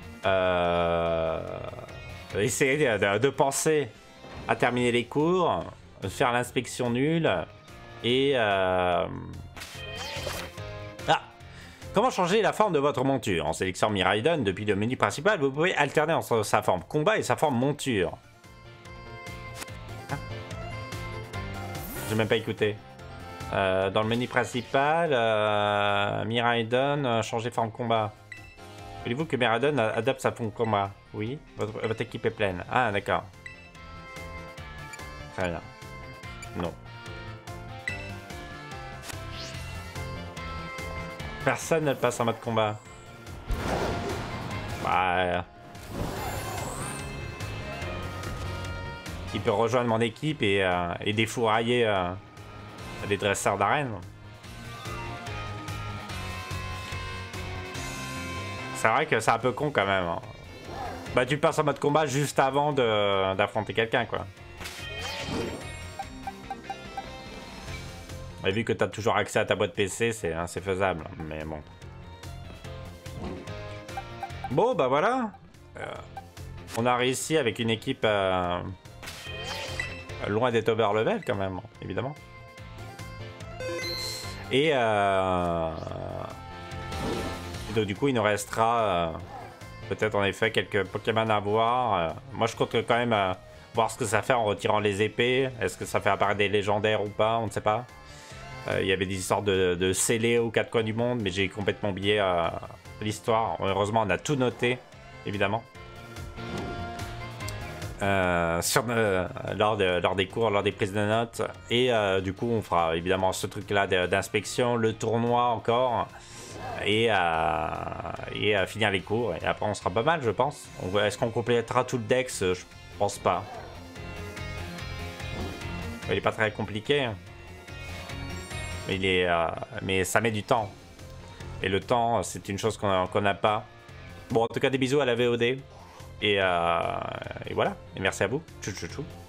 essayer de penser à terminer les cours. Faire l'inspection nulle. Et... Ah! Comment changer la forme de votre monture? En sélectionnant Miraidon depuis le menu principal, vous pouvez alterner entre sa forme combat et sa forme monture. J'ai même pas écouté. Dans le menu principal, Miraidon, changer forme combat. Voulez-vous que Miraidon adapte sa forme combat? Oui. Votre équipe est pleine. Ah, d'accord. Très bien. Non. Personne ne passe en mode combat. Bah... Il peut rejoindre mon équipe et défourailler les dresseurs d'arène. C'est vrai que c'est un peu con quand même. Hein. Bah tu passes en mode combat juste avant d'affronter quelqu'un quoi. Et vu que tu as toujours accès à ta boîte PC, c'est faisable. Mais bon. Bon bah voilà. On a réussi avec une équipe... loin d'être over level quand même, évidemment. Et donc du coup il nous restera peut-être en effet quelques Pokémon à voir. Moi je compte quand même voir ce que ça fait en retirant les épées. Est-ce que ça fait apparaître des légendaires ou pas? On ne sait pas. Il y avait des histoires de scellés aux quatre coins du monde, mais j'ai complètement oublié l'histoire. Heureusement on a tout noté, évidemment. Lors des cours, lors des prises de notes. Et du coup, on fera évidemment ce truc-là d'inspection, le tournoi encore, et finir les cours. Et après, on sera pas mal, je pense. Est-ce qu'on complétera tout le dex? Je pense pas. Il est pas très compliqué. Mais, mais ça met du temps. Et le temps, c'est une chose qu'on n'a pas. Bon, en tout cas, des bisous à la VOD. Et voilà. Et merci à vous. Tchou tchou tchou.